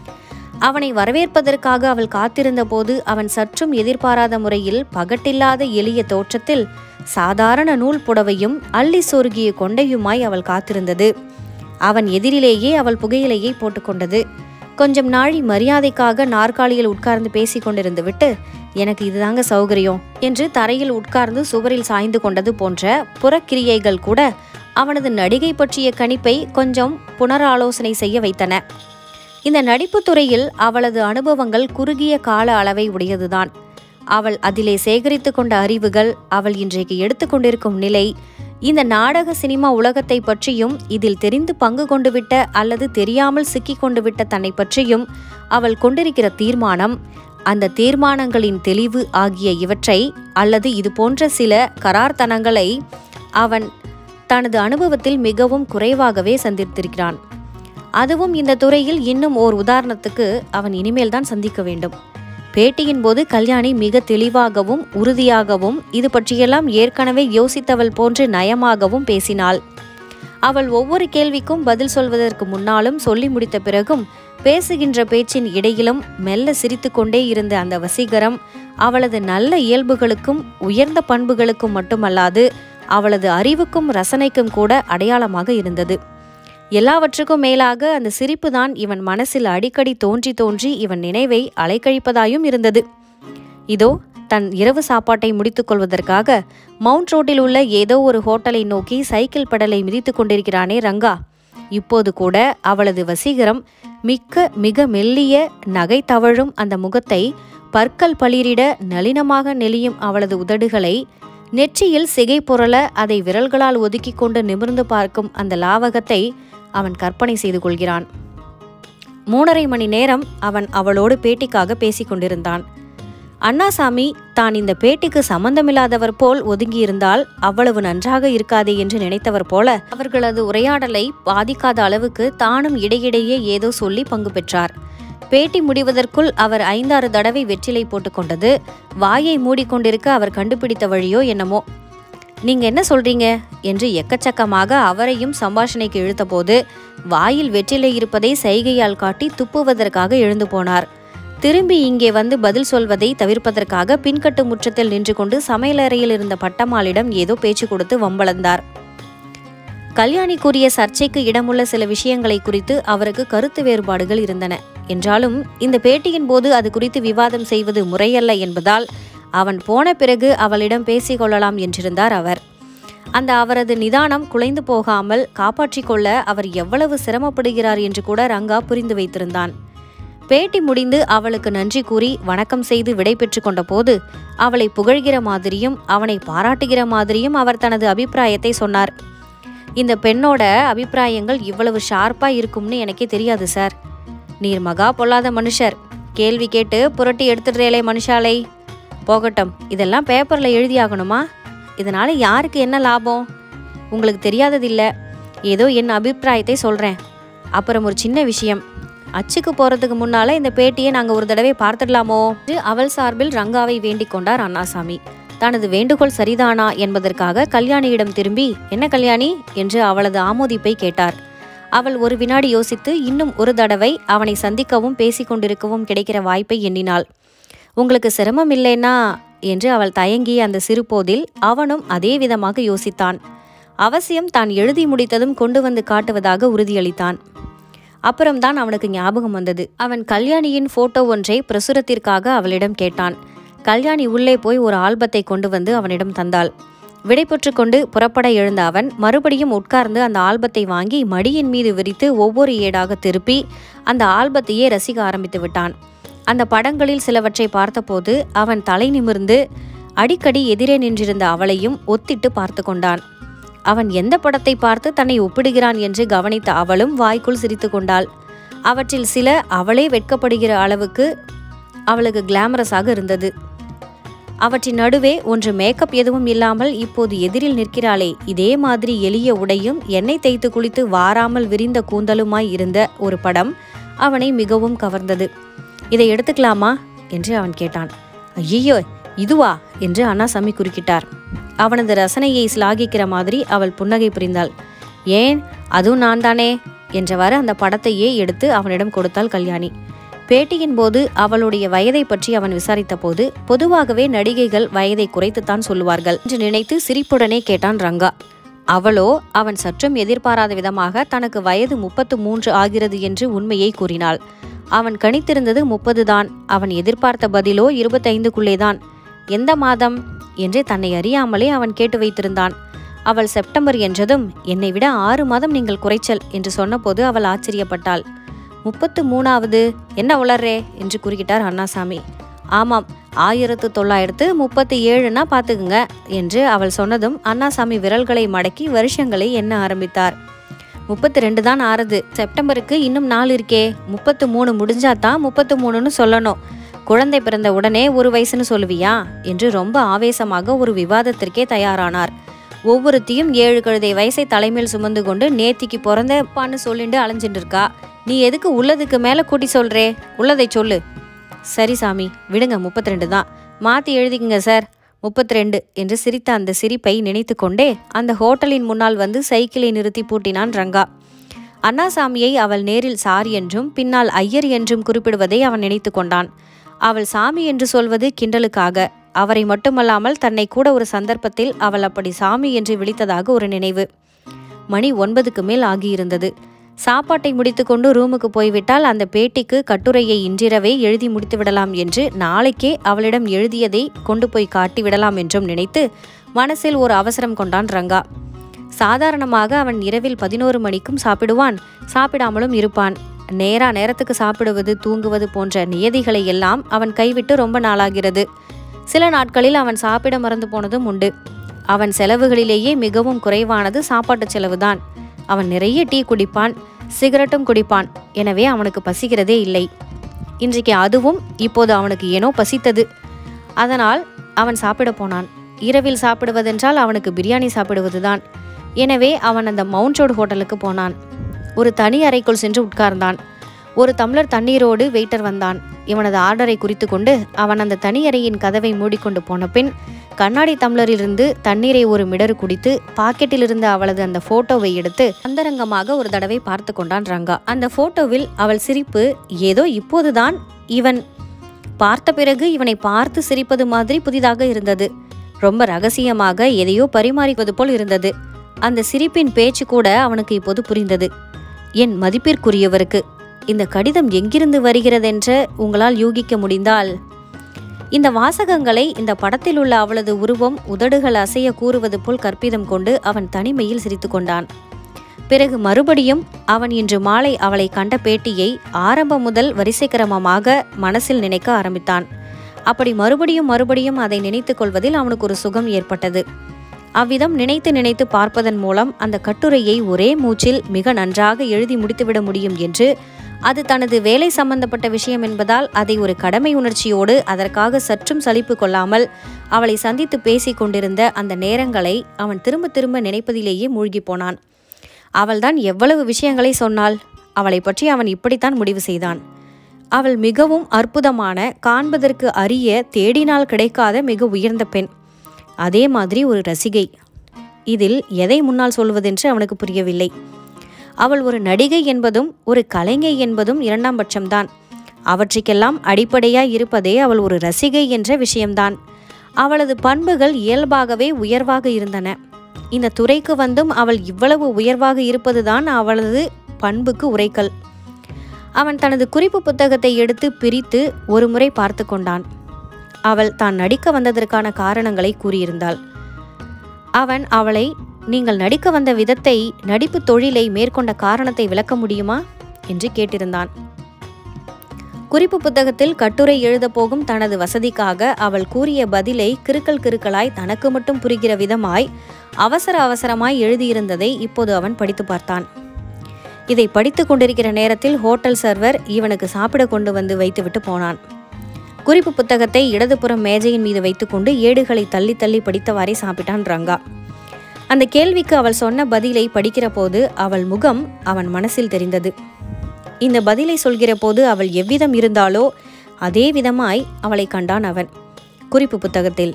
அவனை வரவேற்பதற்காக அவள் காத்திருந்த போது அவன் சற்றும் எதிர்பாராத முறையில் பகட்டில்லாத எளிய தோற்றத்தில் சாதாரண நூல் புடவையும் அள்ளி சொருகிய கொண்டையுமாய் அவள் காத்திருந்தது. அவன் எதிரிலேயே அவள் புகையிலையை போட்டுக்கொண்டது. கொஞ்சம் நாழி மரியாதைக்காக நாற்காலியில் உட்கார்ந்து பேசி கொண்டிருந்து விட்டு, எனக்கு இதுதாங்க சௌகரியம் என்று தரையில் உட்கார்ந்து சுவரில் சாய்ந்து கொண்டது போன்ற புறக்கிரியைகள் கூட அவனது நடிகை பற்றிய கணிப்பை கொஞ்சம் புனராலோசனை செய்ய வைத்தன. இந்த நடிப்பு துறையில் அவளது அனுபவங்கள் குறுகிய கால அளவை உடையதுதான். அவள் அதிலே சேகரித்து கொண்ட அறிவுகள், அவள் இன்றைக்கு எடுத்துக்கொண்டிருக்கும் நிலை, இந்த நாடக சினிமா உலகத்தை பற்றியும் இதில் தெரிந்து பங்கு கொண்டு விட்ட அல்லது தெரியாமல் சிக்கி கொண்டு விட்ட தன்னை பற்றியும் அவள் கொண்டிருக்கிற தீர்மானம், அந்த தீர்மானங்களின் தெளிவு ஆகிய இவற்றை அல்லது இது போன்ற சில கரார்த்தனங்களை அவன் தனது அனுபவத்தில் மிகவும் குறைவாகவே சந்தித்திருக்கிறான். அதுவும் இந்த துறையில் இன்னும் ஓர் உதாரணத்துக்கு அவன் இனிமேல் தான் சந்திக்க வேண்டும். பேட்டியின் போது கல்யாணி மிக தெளிவாகவும் உறுதியாகவும் இது பற்றியெல்லாம் ஏற்கனவே யோசித்தவள் போன்று நயமாகவும் பேசினாள். அவள் ஒவ்வொரு கேள்விக்கும் பதில் சொல்வதற்கு முன்னாலும் சொல்லி முடித்த பிறகும் பேசுகின்ற பேச்சின் இடையிலும் மெல்ல சிரித்து கொண்டே இருந்த அந்த வசீகரம் அவளது நல்ல இயல்புகளுக்கும் உயர்ந்த பண்புகளுக்கும் மட்டுமல்லாது அவளது அறிவுக்கும் ரசனைக்கும் கூட அடையாளமாக இருந்தது. எல்லாவற்றுக்கும் மேலாக அந்த சிரிப்பு தான் இவன் மனசில் அடிக்கடி தோன்றி தோன்றி இவன் நினைவை அலைக்கழிப்பதாயும் இருந்தது. இதோ தன் இரவு சாப்பாட்டை முடித்துக் கொள்வதற்காக மவுண்ட் ரோட்டில் உள்ள ஏதோ ஒரு ஹோட்டலை நோக்கி சைக்கிள் பெடலை மிதித்து கொண்டிருக்கிறானே ரங்கா. இப்போது கூட அவளது வசீகரம் மிக்க மிக மெல்லிய நகை தவழும் அந்த முகத்தை, பற்கள் பளிரிட நளினமாக நெளியும் அவளது உதடுகளை, நெற்றியில் சிகை புரள அதை விரல்களால் ஒதுக்கி கொண்டு நிமிர்ந்து பார்க்கும் அந்த லாவகத்தை அவன் கற்பனை செய்து கொள்கிறான். மூணரை மணி நேரம் அவன் அவளோடு பேட்டிக்காக பேசிக் கொண்டிருந்தான். அண்ணாசாமி தான் இந்த பேட்டிக்கு சம்பந்தமில்லாதவர் போல் ஒதுங்கியிருந்தால் அவ்வளவு நன்றாக இருக்காதே என்று நினைத்தவர் போல அவர்களது உரையாடலை பாதிக்காத அளவுக்கு தானும் இடையிடையே ஏதோ சொல்லி பங்கு பெற்றார். பேட்டி முடிவதற்குள் அவர் ஐந்தாறு தடவை வெற்றிலை போட்டுக்கொண்டது வாயை மூடிக்கொண்டிருக்க அவர் கண்டுபிடித்த வழியோ என்னமோ. நீங்க என்ன சொல்றீங்க என்று எக்கச்சக்கமாக அவரையும் சம்பாஷணைக்கு இழுத்தபோது வாயில் வெற்றிலை இருப்பதை சைகையால் காட்டி துப்புவதற்காக எழுந்து போனார். திரும்பி இங்கே வந்து பதில் சொல்வதை தவிர்ப்பதற்காக பின்கட்டு முற்றத்தில் நின்று கொண்டு சமையலறையில் இருந்த பட்டம்மாளிடம் ஏதோ பேச்சு கொடுத்து வம்பளந்தார். கல்யாணி கூறிய சர்ச்சைக்கு இடமுள்ள சில விஷயங்களை குறித்து அவருக்கு கருத்து வேறுபாடுகள் இருந்தன. என்றாலும் இந்த பேட்டியின் போது அது குறித்து விவாதம் செய்வது முறையல்ல என்பதால் அவன் போன பிறகு அவளிடம் பேசிக்கொள்ளலாம் என்றிருந்தார் அவர். அந்த அவரது நிதானம் குலைந்து போகாமல் காப்பாற்றிக் கொள்ள அவர் எவ்வளவு சிரமப்படுகிறார் என்று கூட ரங்கா புரிந்து வைத்திருந்தான். பேட்டி முடிந்து அவளுக்கு நன்றி கூறி வணக்கம் செய்து விடை பெற்று கொண்ட போது அவளை புகழ்கிற மாதிரியும் அவனை பாராட்டுகிற மாதிரியும் அவர் தனது அபிப்பிராயத்தை சொன்னார். இந்த பெண்ணோட அபிப்பிராயங்கள் இவ்வளவு ஷார்ப்பா இருக்கும்னு எனக்கே தெரியாது சார். நீர் மகா பொல்லாத மனுஷர். கேள்வி கேட்டு புரட்டி எடுத்துடுறேலே மனுஷாலை. போகட்டும், இதெல்லாம் பேப்பர்ல எழுதியாகணுமா? இதனால யாருக்கு என்ன லாபம்? உங்களுக்கு தெரியாததில்ல. ஏதோ என் அபிப்பிராயத்தை சொல்றேன். அப்புறம் ஒரு சின்ன விஷயம், அச்சுக்கு போறதுக்கு முன்னால இந்த பேட்டியை நாங்க ஒரு தடவை பார்த்துடலாமோ? அவள் சார்பில் ரங்காவை வேண்டிக் கொண்டார் அண்ணாசாமி. தனது வேண்டுகோள் சரிதானா என்பதற்காக கல்யாணியிடம் திரும்பி, என்ன கல்யாணி என்று அவளது ஆமோதிப்பை கேட்டார். அவள் ஒரு வினாடி யோசித்து இன்னும் ஒரு தடவை அவனை சந்திக்கவும் பேசிக்கொண்டிருக்கவும் கிடைக்கிற வாய்ப்பை எண்ணினாள். உங்களுக்கு சிரமம் இல்லைன்னா என்று அவள் தயங்கி அந்த சிறுபோதில் அவனும் அதே விதமாக யோசித்தான். அவசியம் தான் எழுதி முடித்ததும் கொண்டு வந்து காட்டுவதாக உறுதியளித்தான். அப்புறம்தான் அவனுக்கு ஞாபகம் வந்தது. அவன் கல்யாணியின் போட்டோ ஒன்றை பிரசுரத்திற்காக அவளிடம் கேட்டான். கல்யாணி உள்ளே போய் ஒரு ஆல்பத்தை கொண்டு வந்து அவனிடம் தந்தாள். விடை பெற்று கொண்டு புறப்பட எழுந்த அவன் மறுபடியும் உட்கார்ந்து அந்த ஆல்பத்தை வாங்கி மடியின் மீது விரித்து ஒவ்வொரு ஏடாக திருப்பி அந்த ஆல்பத்தையே ரசிக்க ஆரம்பித்து விட்டான். அந்த படங்களில் சிலவற்றை பார்த்தபோது அவன் தலை நிமிர்ந்து அடிக்கடி எதிரே நின்றிருந்த அவளையும் ஒத்திட்டு பார்த்து கொண்டான். அவன் எந்த படத்தை பார்த்து தன்னை ஒப்பிடுகிறான் என்று கவனித்த அவளும் வாய்க்குள் சிரித்து கொண்டாள். அவற்றில் சில அவளே வெட்கப்படுகிற அளவுக்கு அவளுக்கு கிளாமரஸாக இருந்தது. அவற்றின் நடுவே ஒன்று மேக்கப் எதுவும் இல்லாமல் இப்போது எதிரில் நிற்கிறாளே, இதே மாதிரி எளிய உடையும் எண்ணெய் தேய்த்து குளித்து வாராமல் விரிந்த கூந்தலுமாய் இருந்த ஒரு படம் அவனை மிகவும் கவர்ந்தது. இதை எடுத்துக்கலாமா என்று அவன் கேட்டான். ஐயோ, இதுவா என்று அண்ணாசாமி குறுக்கிட்டார். அவனது ரசனையை சிலாகிக்கிற மாதிரி அவள் புன்னகை புரிந்தாள். ஏன், அதுவும் நான் தானே என்றவாறு அந்த படத்தையே எடுத்து அவனிடம் கொடுத்தாள் கல்யாணி. பேட்டியின் போது அவளுடைய வயதை பற்றி அவன் விசாரித்த போது பொதுவாகவே நடிகைகள் வயதை குறைத்துத்தான் சொல்லுவார்கள் என்று நினைத்து சிரிப்புடனே கேட்டான் ரங்கா. அவளோ அவன் சற்றும் எதிர்பாராத விதமாக தனக்கு வயது முப்பத்து மூன்று ஆகிறது என்று உண்மையை கூறினாள். அவன் கணித்திருந்தது முப்பது தான். அவன் எதிர்பார்த்த பதிலோ இருபத்தைந்துக்குள்ளேதான். எந்த மாதம் என்று தன்னை அறியாமலே அவன் கேட்டு வைத்திருந்தான். அவள் செப்டம்பர் என்றதும், என்னை விட ஆறு மாதம் நீங்கள் குறைச்சல் என்று சொன்னபோது அவள் ஆச்சரியப்பட்டாள். முப்பத்து மூணாவது என்ன உளர்றே என்று குறுக்கிட்டார் அண்ணாசாமி. ஆமாம், ஆயிரத்து தொள்ளாயிரத்து முப்பத்தி ஏழுன்னா பார்த்துக்குங்க என்று அவள் சொன்னதும் அண்ணாசாமி விரல்களை மடக்கி வருஷங்களை எண்ண ஆரம்பித்தார். முப்பத்தி ரெண்டு தான் ஆறுது. செப்டம்பருக்கு இன்னும் நாள் இருக்கே. முப்பத்து மூணு முடிஞ்சாதான் முப்பத்து மூணுன்னு சொல்லணும். குழந்தை பிறந்த உடனே ஒரு வயசுன்னு சொல்லுவியா என்று ரொம்ப ஆவேசமாக ஒரு விவாதத்திற்கே தயாரானார். ஒவ்வொருத்தையும் ஏழு கழுதை வயசை தலைமையில் சுமந்து கொண்டு நேத்திக்கு பிறந்தப்பான்னு சொல்லிட்டு அலைஞ்சிட்டு இருக்கா. நீ எதுக்கு உள்ளதுக்கு மேல கூட்டி சொல்றே? உள்ளதை சொல்லு. சரி சாமி, விடுங்க, முப்பத்தி ரெண்டு தான், மாற்றி எழுதிக்குங்க சார், முப்பத்தி ரெண்டு என்று சிரித்த அந்த சிரிப்பை நினைத்து கொண்டே அந்த ஹோட்டலின் முன்னால் வந்து சைக்கிளை நிறுத்தி பூட்டினான் ரங்கா. அண்ணாசாமியை அவள் நேரில் சார் என்றும் பின்னால் ஐயர் என்றும் குறிப்பிடுவதை அவன் நினைத்து கொண்டான். அவள் சாமி என்று சொல்வது கிண்டலுக்காக, அவரை மட்டுமல்லாமல் தன்னை கூட ஒரு சந்தர்ப்பத்தில் அவள் அப்படி சாமி என்று விழித்ததாக ஒரு நினைவு. மணி ஒன்பதுக்கு மேல் ஆகியிருந்தது. சாப்பாட்டை முடித்துக்கொண்டு ரூமுக்கு போய்விட்டால் அந்த பேட்டிக்கு கட்டுரையை இன்றிரவே எழுதி முடித்து விடலாம் என்று, நாளைக்கே அவளிடம் எழுதியதை கொண்டு போய் காட்டிவிடலாம் என்றும் நினைத்து மனசில் ஒரு அவசரம் கொண்டான் ரங்கா. சாதாரணமாக அவன் இரவில் பதினோரு மணிக்கும் சாப்பிடுவான், சாப்பிடாமலும் இருப்பான். நேரா நேரத்துக்கு சாப்பிடுவது, தூங்குவது போன்ற நியதிகளை எல்லாம் அவன் கைவிட்டு ரொம்ப நாளாகிறது. சில நாட்களில் அவன் சாப்பிட மறந்து போனதும் உண்டு. அவன் செலவுகளிலேயே மிகவும் குறைவானது சாப்பாட்டு செலவுதான். அவன் நிறைய டீ குடிப்பான், சிகரெட்டும் குடிப்பான். எனவே அவனுக்கு பசிக்கிறதே இல்லை. இன்றைக்கு அதுவும் இப்போது அவனுக்கு ஏனோ பசித்தது. அதனால் அவன் சாப்பிட போனான். இரவில் சாப்பிடுவதென்றால் அவனுக்கு பிரியாணி சாப்பிடுவதுதான். எனவே அவன் அந்த மவுண்ட் ரோடு ஹோட்டலுக்கு போனான். ஒரு தனி அறைக்குள் சென்று உட்கார்ந்தான். ஒரு டம்ளர் தண்ணீரோடு வெயிட்டர் வந்தான். இவனது ஆர்டரை குறித்து கொண்டு அவன் அந்த தனி அறையின் கதவை மூடிக்கொண்டு போன பின் கண்ணாடி டம்ளரிலிருந்து தண்ணீரை ஒரு மிடறு குடித்து பாக்கெட்டில் இருந்த அவளது அந்த போட்டோவை எடுத்து அந்தரங்கமாக ஒரு தடவை பார்த்து கொண்டான் ரங்கா. அந்த போட்டோவில் அவள் சிரிப்பு ஏதோ இப்போதுதான் இவன் பார்த்த பிறகு இவனை பார்த்து சிரிப்பது மாதிரி புதிதாக இருந்தது. ரொம்ப ரகசியமாக எதையோ பரிமாறிவது போல் இருந்தது. அந்த சிரிப்பின் பேச்சு கூட அவனுக்கு இப்போது புரிந்தது. என் மதிப்பிற்குரியவருக்கு இந்த கடிதம் எங்கிருந்து வருகிறதென்ற உங்களால் யூகிக்க முடிந்தால், இந்த வாசகங்களை இந்த படத்தில் உள்ள அவளது உருவம் உதடுகள் அசைய கூறுவது போல் கற்பிதம் கொண்டு அவன் தனிமையில் சிரித்து கொண்டான். பிறகு மறுபடியும் அவன் இன்று மாலை அவளை கண்ட பேட்டியை ஆரம்பம் முதல் வரிசைக்கிரமமாக மனசில் நினைக்க ஆரம்பித்தான். அப்படி மறுபடியும் மறுபடியும் அதை நினைத்து கொள்வதில் அவனுக்கு ஒரு சுகம் ஏற்பட்டது. அவ்விதம் நினைத்து நினைத்து பார்ப்பதன் மூலம் அந்த கட்டுரையை ஒரே மூச்சில் மிக நன்றாக எழுதி முடித்துவிட முடியும் என்று, அது தனது வேலை சம்பந்தப்பட்ட விஷயம் என்பதால் அதை ஒரு கடமை உணர்ச்சியோடு அதற்காக சற்றும் சலிப்பு கொள்ளாமல் அவளை சந்தித்து பேசி கொண்டிருந்த அந்த நேரங்களை அவன் திரும்ப திரும்ப நினைப்பதிலேயே மூழ்கி போனான். அவள்தான் எவ்வளவு விஷயங்களை சொன்னாள். அவளை பற்றி அவன் இப்படித்தான் முடிவு செய்தான். அவள் மிகவும் அற்புதமான, காண்பதற்கு அரிய, தேடினால் கிடைக்காத மிக உயர்ந்த பெண். அதே மாதிரி ஒரு ரசிகை. இதில் எதை முன்னால் சொல்வதென்று அவனுக்கு புரியவில்லை. அவள் ஒரு நடிகை என்பதும் ஒரு கலைஞை என்பதும் இரண்டாம் பட்சம்தான். அவற்றுக்கெல்லாம் அடிப்படையாய் இருப்பதே அவள் ஒரு ரசிகை என்ற விஷயம்தான். அவளது பண்புகள் இயல்பாகவே உயர்வாக இருந்தன. இந்த துறைக்கு வந்தும் அவள் இவ்வளவு உயர்வாக இருப்பதுதான் அவளது பண்புக்கு உரைக்கல். அவன் தனது குறிப்பு புத்தகத்தை எடுத்து பிரித்து ஒரு முறை பார்த்து கொண்டான். அவள் தான் நடிக்க வந்ததற்கான காரணங்களை கூறியிருந்தாள். அவன் அவளை, நீங்கள் நடிக்க வந்த விதத்தை, நடிப்பு தொழிலை மேற்கொண்ட காரணத்தை விளக்க முடியுமா என்று கேட்டிருந்தான். குறிப்பு புத்தகத்தில் கட்டுரை எழுத போகும் தனது வசதிக்காக அவள் கூறிய பதிலை கிறுக்கல் கிறுக்கலாய் தனக்கு மட்டும் புரிகிற விதமாய் அவசர அவசரமாய் எழுதியிருந்ததை இப்போது அவன் படித்து பார்த்தான். இதை படித்து கொண்டிருக்கிற நேரத்தில் ஹோட்டல் சர்வர் இவனுக்கு சாப்பிட கொண்டு வந்து வைத்துவிட்டு போனான். குறிப்பு புத்தகத்தை இடதுபுறம் மேஜையின் மீது வைத்துக்கொண்டு ஏடுகளை தள்ளி தள்ளி படித்தவாறே சாப்பிட்டான் ரங்கா. அந்த கேள்விக்கு அவள் சொன்ன பதிலை படிக்கிற போது அவள் முகம் அவன் மனசில் தெரிந்தது. இந்த பதிலை சொல்கிற போது அவள் எவ்விதம் இருந்தாலோ அதே விதமாய் அவளை கண்டான் அவன். குறிப்பு புத்தகத்தில்,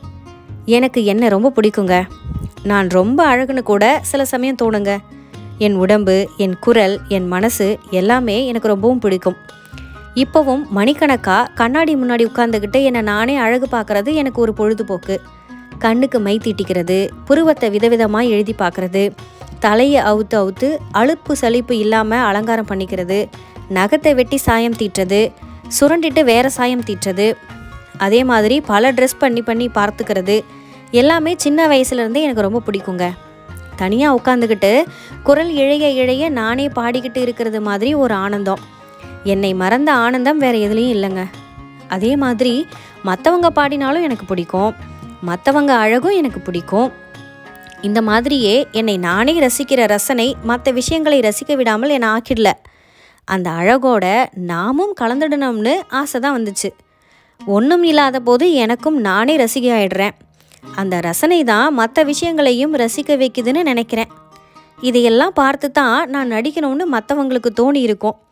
எனக்கு என்ன ரொம்ப பிடிக்குங்க, நான் ரொம்ப அழகுன்னு கூட சில சமயம் தோணுங்க. என் உடம்பு, என் குரல், என் மனசு எல்லாமே எனக்கு ரொம்பவும் பிடிக்கும். இப்போவும் மணிக்கணக்கா கண்ணாடி முன்னாடி உட்கார்ந்துக்கிட்டு என்னை நானே அழகு பார்க்கறது எனக்கு ஒரு பொழுதுபோக்கு. கண்ணுக்கு மை தீட்டிக்கிறது, புருவத்தை விதவிதமாக எழுதி பார்க்கறது, தலையை அவுத்து அவுத்து அலுப்பு சலிப்பு இல்லாமல் அலங்காரம் பண்ணிக்கிறது, நகத்தை வெட்டி சாயம் தீட்டுறது, சுரண்டிட்டு வேற சாயம் தீட்டுறது, அதே மாதிரி பல ட்ரெஸ் பண்ணி பண்ணி பார்த்துக்கிறது எல்லாமே சின்ன வயசுலேருந்தே எனக்கு ரொம்ப பிடிக்குங்க. தனியாக உட்காந்துக்கிட்டு குரல் இழைய இழைய நானே பாடிக்கிட்டு இருக்கிறது மாதிரி ஒரு ஆனந்தம். என்னை மறந்த ஆனந்தம் வேறு எதுலேயும் இல்லைங்க. அதே மாதிரி மற்றவங்க பாடினாலும் எனக்கு பிடிக்கும், மற்றவங்க அழகும் எனக்கு பிடிக்கும். இந்த மாதிரியே என்னை நானே ரசிக்கிற ரசனை மற்ற விஷயங்களை ரசிக்க விடாமல் என்னை ஆக்கிடல. அந்த அழகோட நாமும் கலந்துடணும்னு ஆசை தான் வந்துச்சு. ஒன்றும் இல்லாத போது எனக்கும் நானே ரசிகை ஆயிடுறேன். அந்த ரசனை தான் மற்ற விஷயங்களையும் ரசிக்க வைக்குதுன்னு நினைக்கிறேன். இதையெல்லாம் பார்த்து தான் நான் நடிக்கணும்னு மற்றவங்களுக்கு தோணி இருக்கும்.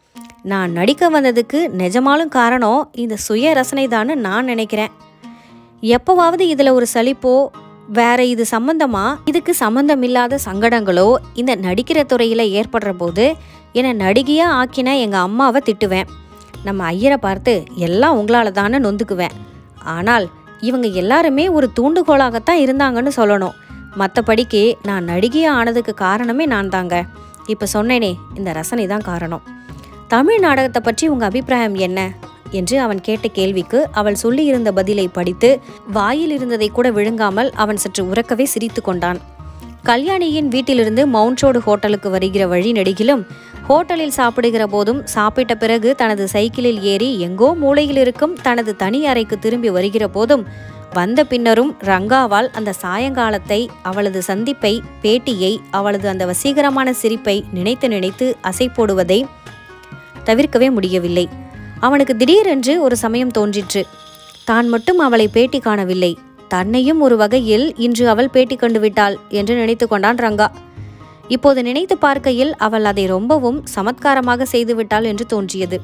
நான் நடிக்க வந்ததுக்கு நிஜமாலும் காரணம் இந்த சுய ரசனை தான்னு நான் நினைக்கிறேன். எப்போவாவது இதில் ஒரு சலிப்போ வேற இது சம்பந்தமா இதுக்கு சம்பந்தம் இல்லாத சங்கடங்களோ இந்த நடிக்கிற துறையில் ஏற்படுற போது என்னை நடிகையாக ஆக்கின எங்கள் அம்மாவை திட்டுவேன். நம்ம ஐயரை பார்த்து எல்லாம் உங்களால் தானே நொந்துக்குவேன். ஆனால் இவங்க எல்லாருமே ஒரு தூண்டுகோலாகத்தான் இருந்தாங்கன்னு சொல்லணும். மற்றபடிக்கு நான் நடிகையாக ஆனதுக்கு காரணமே நான் தாங்க. இப்போ சொன்னேனே, இந்த ரசனை தான் காரணம். தமிழ் நாடகத்தை பற்றி உங்கள் அபிப்பிராயம் என்ன என்று அவன் கேட்ட கேள்விக்கு அவள் சொல்லியிருந்த பதிலை படித்து வாயில் இருந்ததை கூட விழுங்காமல் அவன் சற்று உறக்கவே சிரித்து கொண்டான். கல்யாணியின் வீட்டிலிருந்து மவுண்ட் ரோடு ஹோட்டலுக்கு வருகிற வழி நெடுகிலும், ஹோட்டலில் சாப்பிடுகிற போதும், சாப்பிட்ட பிறகு தனது சைக்கிளில் ஏறி எங்கோ மூலையில் இருக்கும் தனது தனி அறைக்கு திரும்பி வருகிற போதும், வந்த பின்னரும் ரங்காவால் அந்த சாயங்காலத்தை, அவளது சந்திப்பை, பேட்டியை, அவளது அந்த வசீகரமான சிரிப்பை நினைத்து நினைத்து அசை போடுவதை தவிர்க்கவே முடியவில்லை. அவனுக்கு திடீரென்று ஒரு சமயம் தோன்றிற்று. தான் மட்டும் அவளை பேட்டி காணவில்லை, தன்னையும் ஒரு வகையில் இன்று அவள் பேட்டி கண்டு விட்டாள் என்று நினைத்து கொண்டான் ரங்கா. இப்போது நினைத்து பார்க்கையில் அவள் அதை ரொம்பவும் சமத்காரமாக செய்துவிட்டாள் என்று தோன்றியது.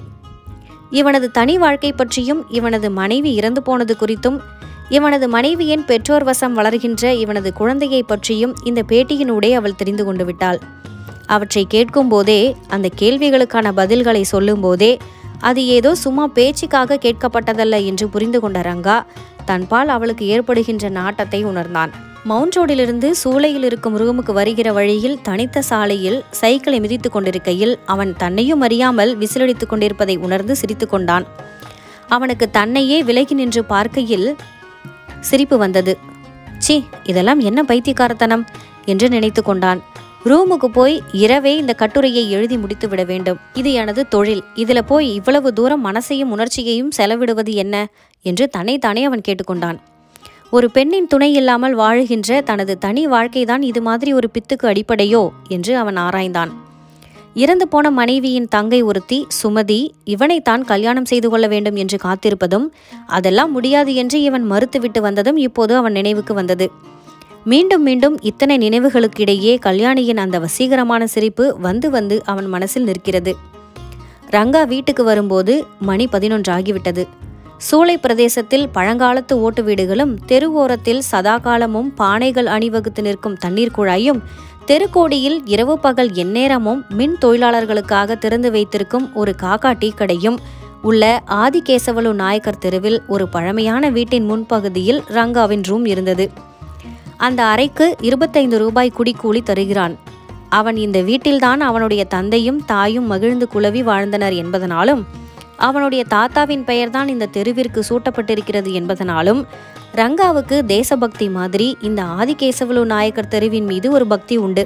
இவனது தனி வாழ்க்கை பற்றியும், இவனது மனைவி இறந்து போனது குறித்தும், இவனது மனைவியின் பெற்றோர் வசம் வளர்கின்ற இவனது குழந்தையை பற்றியும் இந்த பேட்டியினூடே அவள் தெரிந்து கொண்டு விட்டாள். அவற்றை கேட்கும் போதே, அந்த கேள்விகளுக்கான பதில்களை சொல்லும் போதே, அது ஏதோ சும்மா பேச்சுக்காக கேட்கப்பட்டதல்ல என்று புரிந்து கொண்ட ரங்கா தன்பால் அவளுக்கு ஏற்படுகின்ற நாட்டத்தை உணர்ந்தான். மவுண்ட் ரோடிலிருந்து சூளையில் இருக்கும் ரூமுக்கு வருகிற வழியில் தனித்த சாலையில் சைக்கிளை மிதித்து கொண்டிருக்கையில் அவன் தன்னையும் அறியாமல் விசிலடித்து கொண்டிருப்பதை உணர்ந்து சிரித்து கொண்டான். அவனுக்கு தன்னையே விலகி நின்று பார்க்கையில் சிரிப்பு வந்தது. சி, இதெல்லாம் என்ன பைத்தியக்காரத்தனம் என்று நினைத்து கொண்டான். ரூமுக்கு போய் இரவே இந்த கட்டுரையை எழுதி முடித்து விட வேண்டும். இது எனது தொழில். இதில் போய் இவ்வளவு தூரம் மனசையும் உணர்ச்சியையும் செலவிடுவது என்ன என்று தன்னைத்தானே அவன் கேட்டுக்கொண்டான். ஒரு பெண்ணின் துணை இல்லாமல் வாழுகின்ற தனது தனி வாழ்க்கைதான் இது மாதிரி ஒரு பித்துக்கு அடிப்படையோ என்று அவன் ஆராய்ந்தான். இறந்து போன மனைவியின் தங்கை ஒருத்தி சுமதி இவனைத்தான் கல்யாணம் செய்து கொள்ள வேண்டும் என்று காத்திருப்பதும், அதெல்லாம் முடியாது என்று இவன் மறுத்துவிட்டு வந்ததும் இப்போது அவன் நினைவுக்கு வந்தது. மீண்டும் மீண்டும் இத்தனை நினைவுகளுக்கிடையே கல்யாணியின் அந்த வசீகரமான சிரிப்பு வந்து வந்து அவன் மனசில் நிற்கிறது. ரங்கா வீட்டுக்கு வரும்போது மணி பதினொன்று ஆகிவிட்டது. சூளை பிரதேசத்தில் பழங்காலத்து ஓட்டு வீடுகளும், தெருவோரத்தில் சதாகாலமும் பானைகள் அணிவகுத்து நிற்கும் தண்ணீர் குழாயும், தெருக்கோடியில் இரவு பகல் எந்நேரமும் மின் தொழிலாளர்களுக்காக திறந்து வைத்திருக்கும் ஒரு காக்கா டீ கடையும் உள்ள ஆதிகேசவலு நாயக்கர் தெருவில் ஒரு பழமையான வீட்டின் முன்பகுதியில் ரங்காவின் ரூம் இருந்தது. அந்த அறைக்கு இருபத்தைந்து ரூபாய் குடிக்கூலி தருகிறான். அவன் இந்த வீட்டில்தான் அவனுடைய தந்தையும் தாயும் மகிழ்ந்து குலவி வாழ்ந்தனர் என்பதனாலும், அவனுடைய தாத்தாவின் பெயர்தான் இந்த தெருவிற்கு சூட்டப்பட்டிருக்கிறது என்பதனாலும், ரங்காவுக்கு தேசபக்தி மாதிரி இந்த ஆதிகேசவலு நாயக்கர் தெருவின் மீது ஒரு பக்தி உண்டு.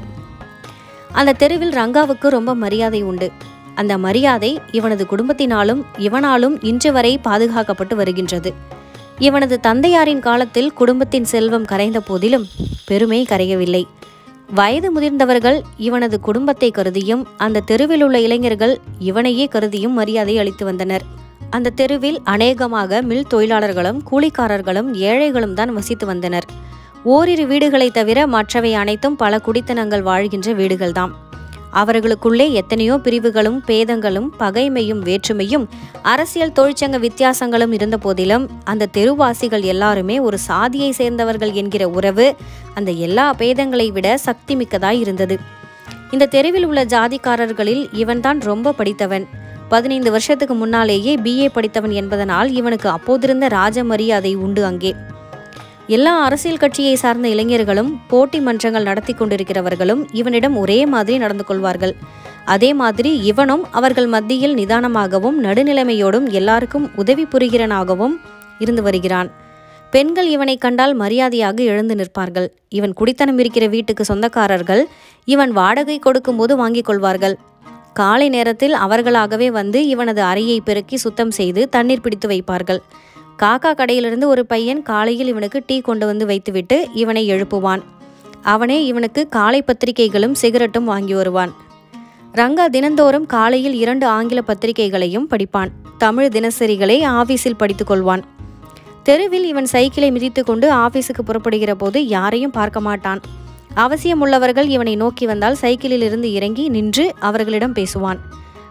அந்த தெருவில் ரங்காவுக்கு ரொம்ப மரியாதை உண்டு. அந்த மரியாதை இவனது குடும்பத்தினாலும் இவனாலும் இன்று வரை பாதுகாக்கப்பட்டு வருகின்றது. இவனது தந்தையாரின் காலத்தில் குடும்பத்தின் செல்வம் கரைந்த போதிலும் பெருமை கரையவில்லை. வயது முதிர்ந்தவர்கள் இவனது குடும்பத்தை கருதியும், அந்த தெருவில் உள்ள இளைஞர்கள் இவனையே கருதியும் மரியாதை அளித்து வந்தனர். அந்த தெருவில் அநேகமாக மில் தொழிலாளர்களும் கூலிக்காரர்களும் ஏழைகளும் தான் வசித்து வந்தனர். ஓரிரு வீடுகளை தவிர மற்றவை அனைத்தும் பல குடித்தனங்கள் வாழ்கின்ற வீடுகள்தாம். அவர்களுக்குள்ளே எத்தனையோ பிரிவுகளும் பேதங்களும் பகைமையும் வேற்றுமையும் அரசியல் தொழிற்சங்க வித்தியாசங்களும் இருந்த போதிலும் அந்த தெருவாசிகள் எல்லாருமே ஒரு சாதியை சேர்ந்தவர்கள் என்கிற உறவு அந்த எல்லா பேதங்களை விட சக்தி மிக்கதாய் இருந்தது. இந்த தெருவில் உள்ள ஜாதிக்காரர்களில் இவன்தான் ரொம்ப படித்தவன். பதினைந்து வருஷத்துக்கு முன்னாலேயே பிஏ படித்தவன் என்பதனால் இவனுக்கு அப்போதிருந்த ராஜ மரியாதை உண்டு. அங்கே எல்லா அரசியல் கட்சியை சார்ந்த இளைஞர்களும் போட்டி மன்றங்கள் நடத்தி கொண்டிருக்கிறவர்களும் இவனிடம் ஒரே மாதிரி நடந்து கொள்வார்கள். அதே மாதிரி இவனும் அவர்கள் மத்தியில் நிதானமாகவும் நடுநிலைமையோடும் எல்லாருக்கும் உதவி புரிகிறனாகவும் இருந்து வருகிறான். பெண்கள் இவனை கண்டால் மரியாதையாக எழுந்து நிற்பார்கள். இவன் குடித்தனம் இருக்கிற வீட்டுக்கு சொந்தக்காரர்கள் இவன் வாடகை கொடுக்கும்போது வாங்கிக் கொள்வார்கள். காலை நேரத்தில் அவர்களாகவே வந்து இவனது அறையை பெருக்கி சுத்தம் செய்து தண்ணீர் பிடித்து வைப்பார்கள். காக்கா கடையிலிருந்து ஒரு பையன் காலையில் இவனுக்கு டீ கொண்டு வந்து வைத்துவிட்டு இவனை எழுப்புவான். அவனே இவனுக்கு காலை பத்திரிகைகளும் சிகரெட்டும் வாங்கி வருவான். ரங்கா தினந்தோறும் காலையில் இரண்டு ஆங்கில பத்திரிகைகளையும் படிப்பான். தமிழ் தினசரிகளை ஆபீஸில் படித்து கொள்வான். தெருவில் இவன் சைக்கிளை மிதித்து கொண்டு ஆபீஸுக்கு புறப்படுகிற போது யாரையும் பார்க்க மாட்டான். அவசியம் உள்ளவர்கள் இவனை நோக்கி வந்தால் சைக்கிளில் இருந்து இறங்கி நின்று அவர்களிடம் பேசுவான்.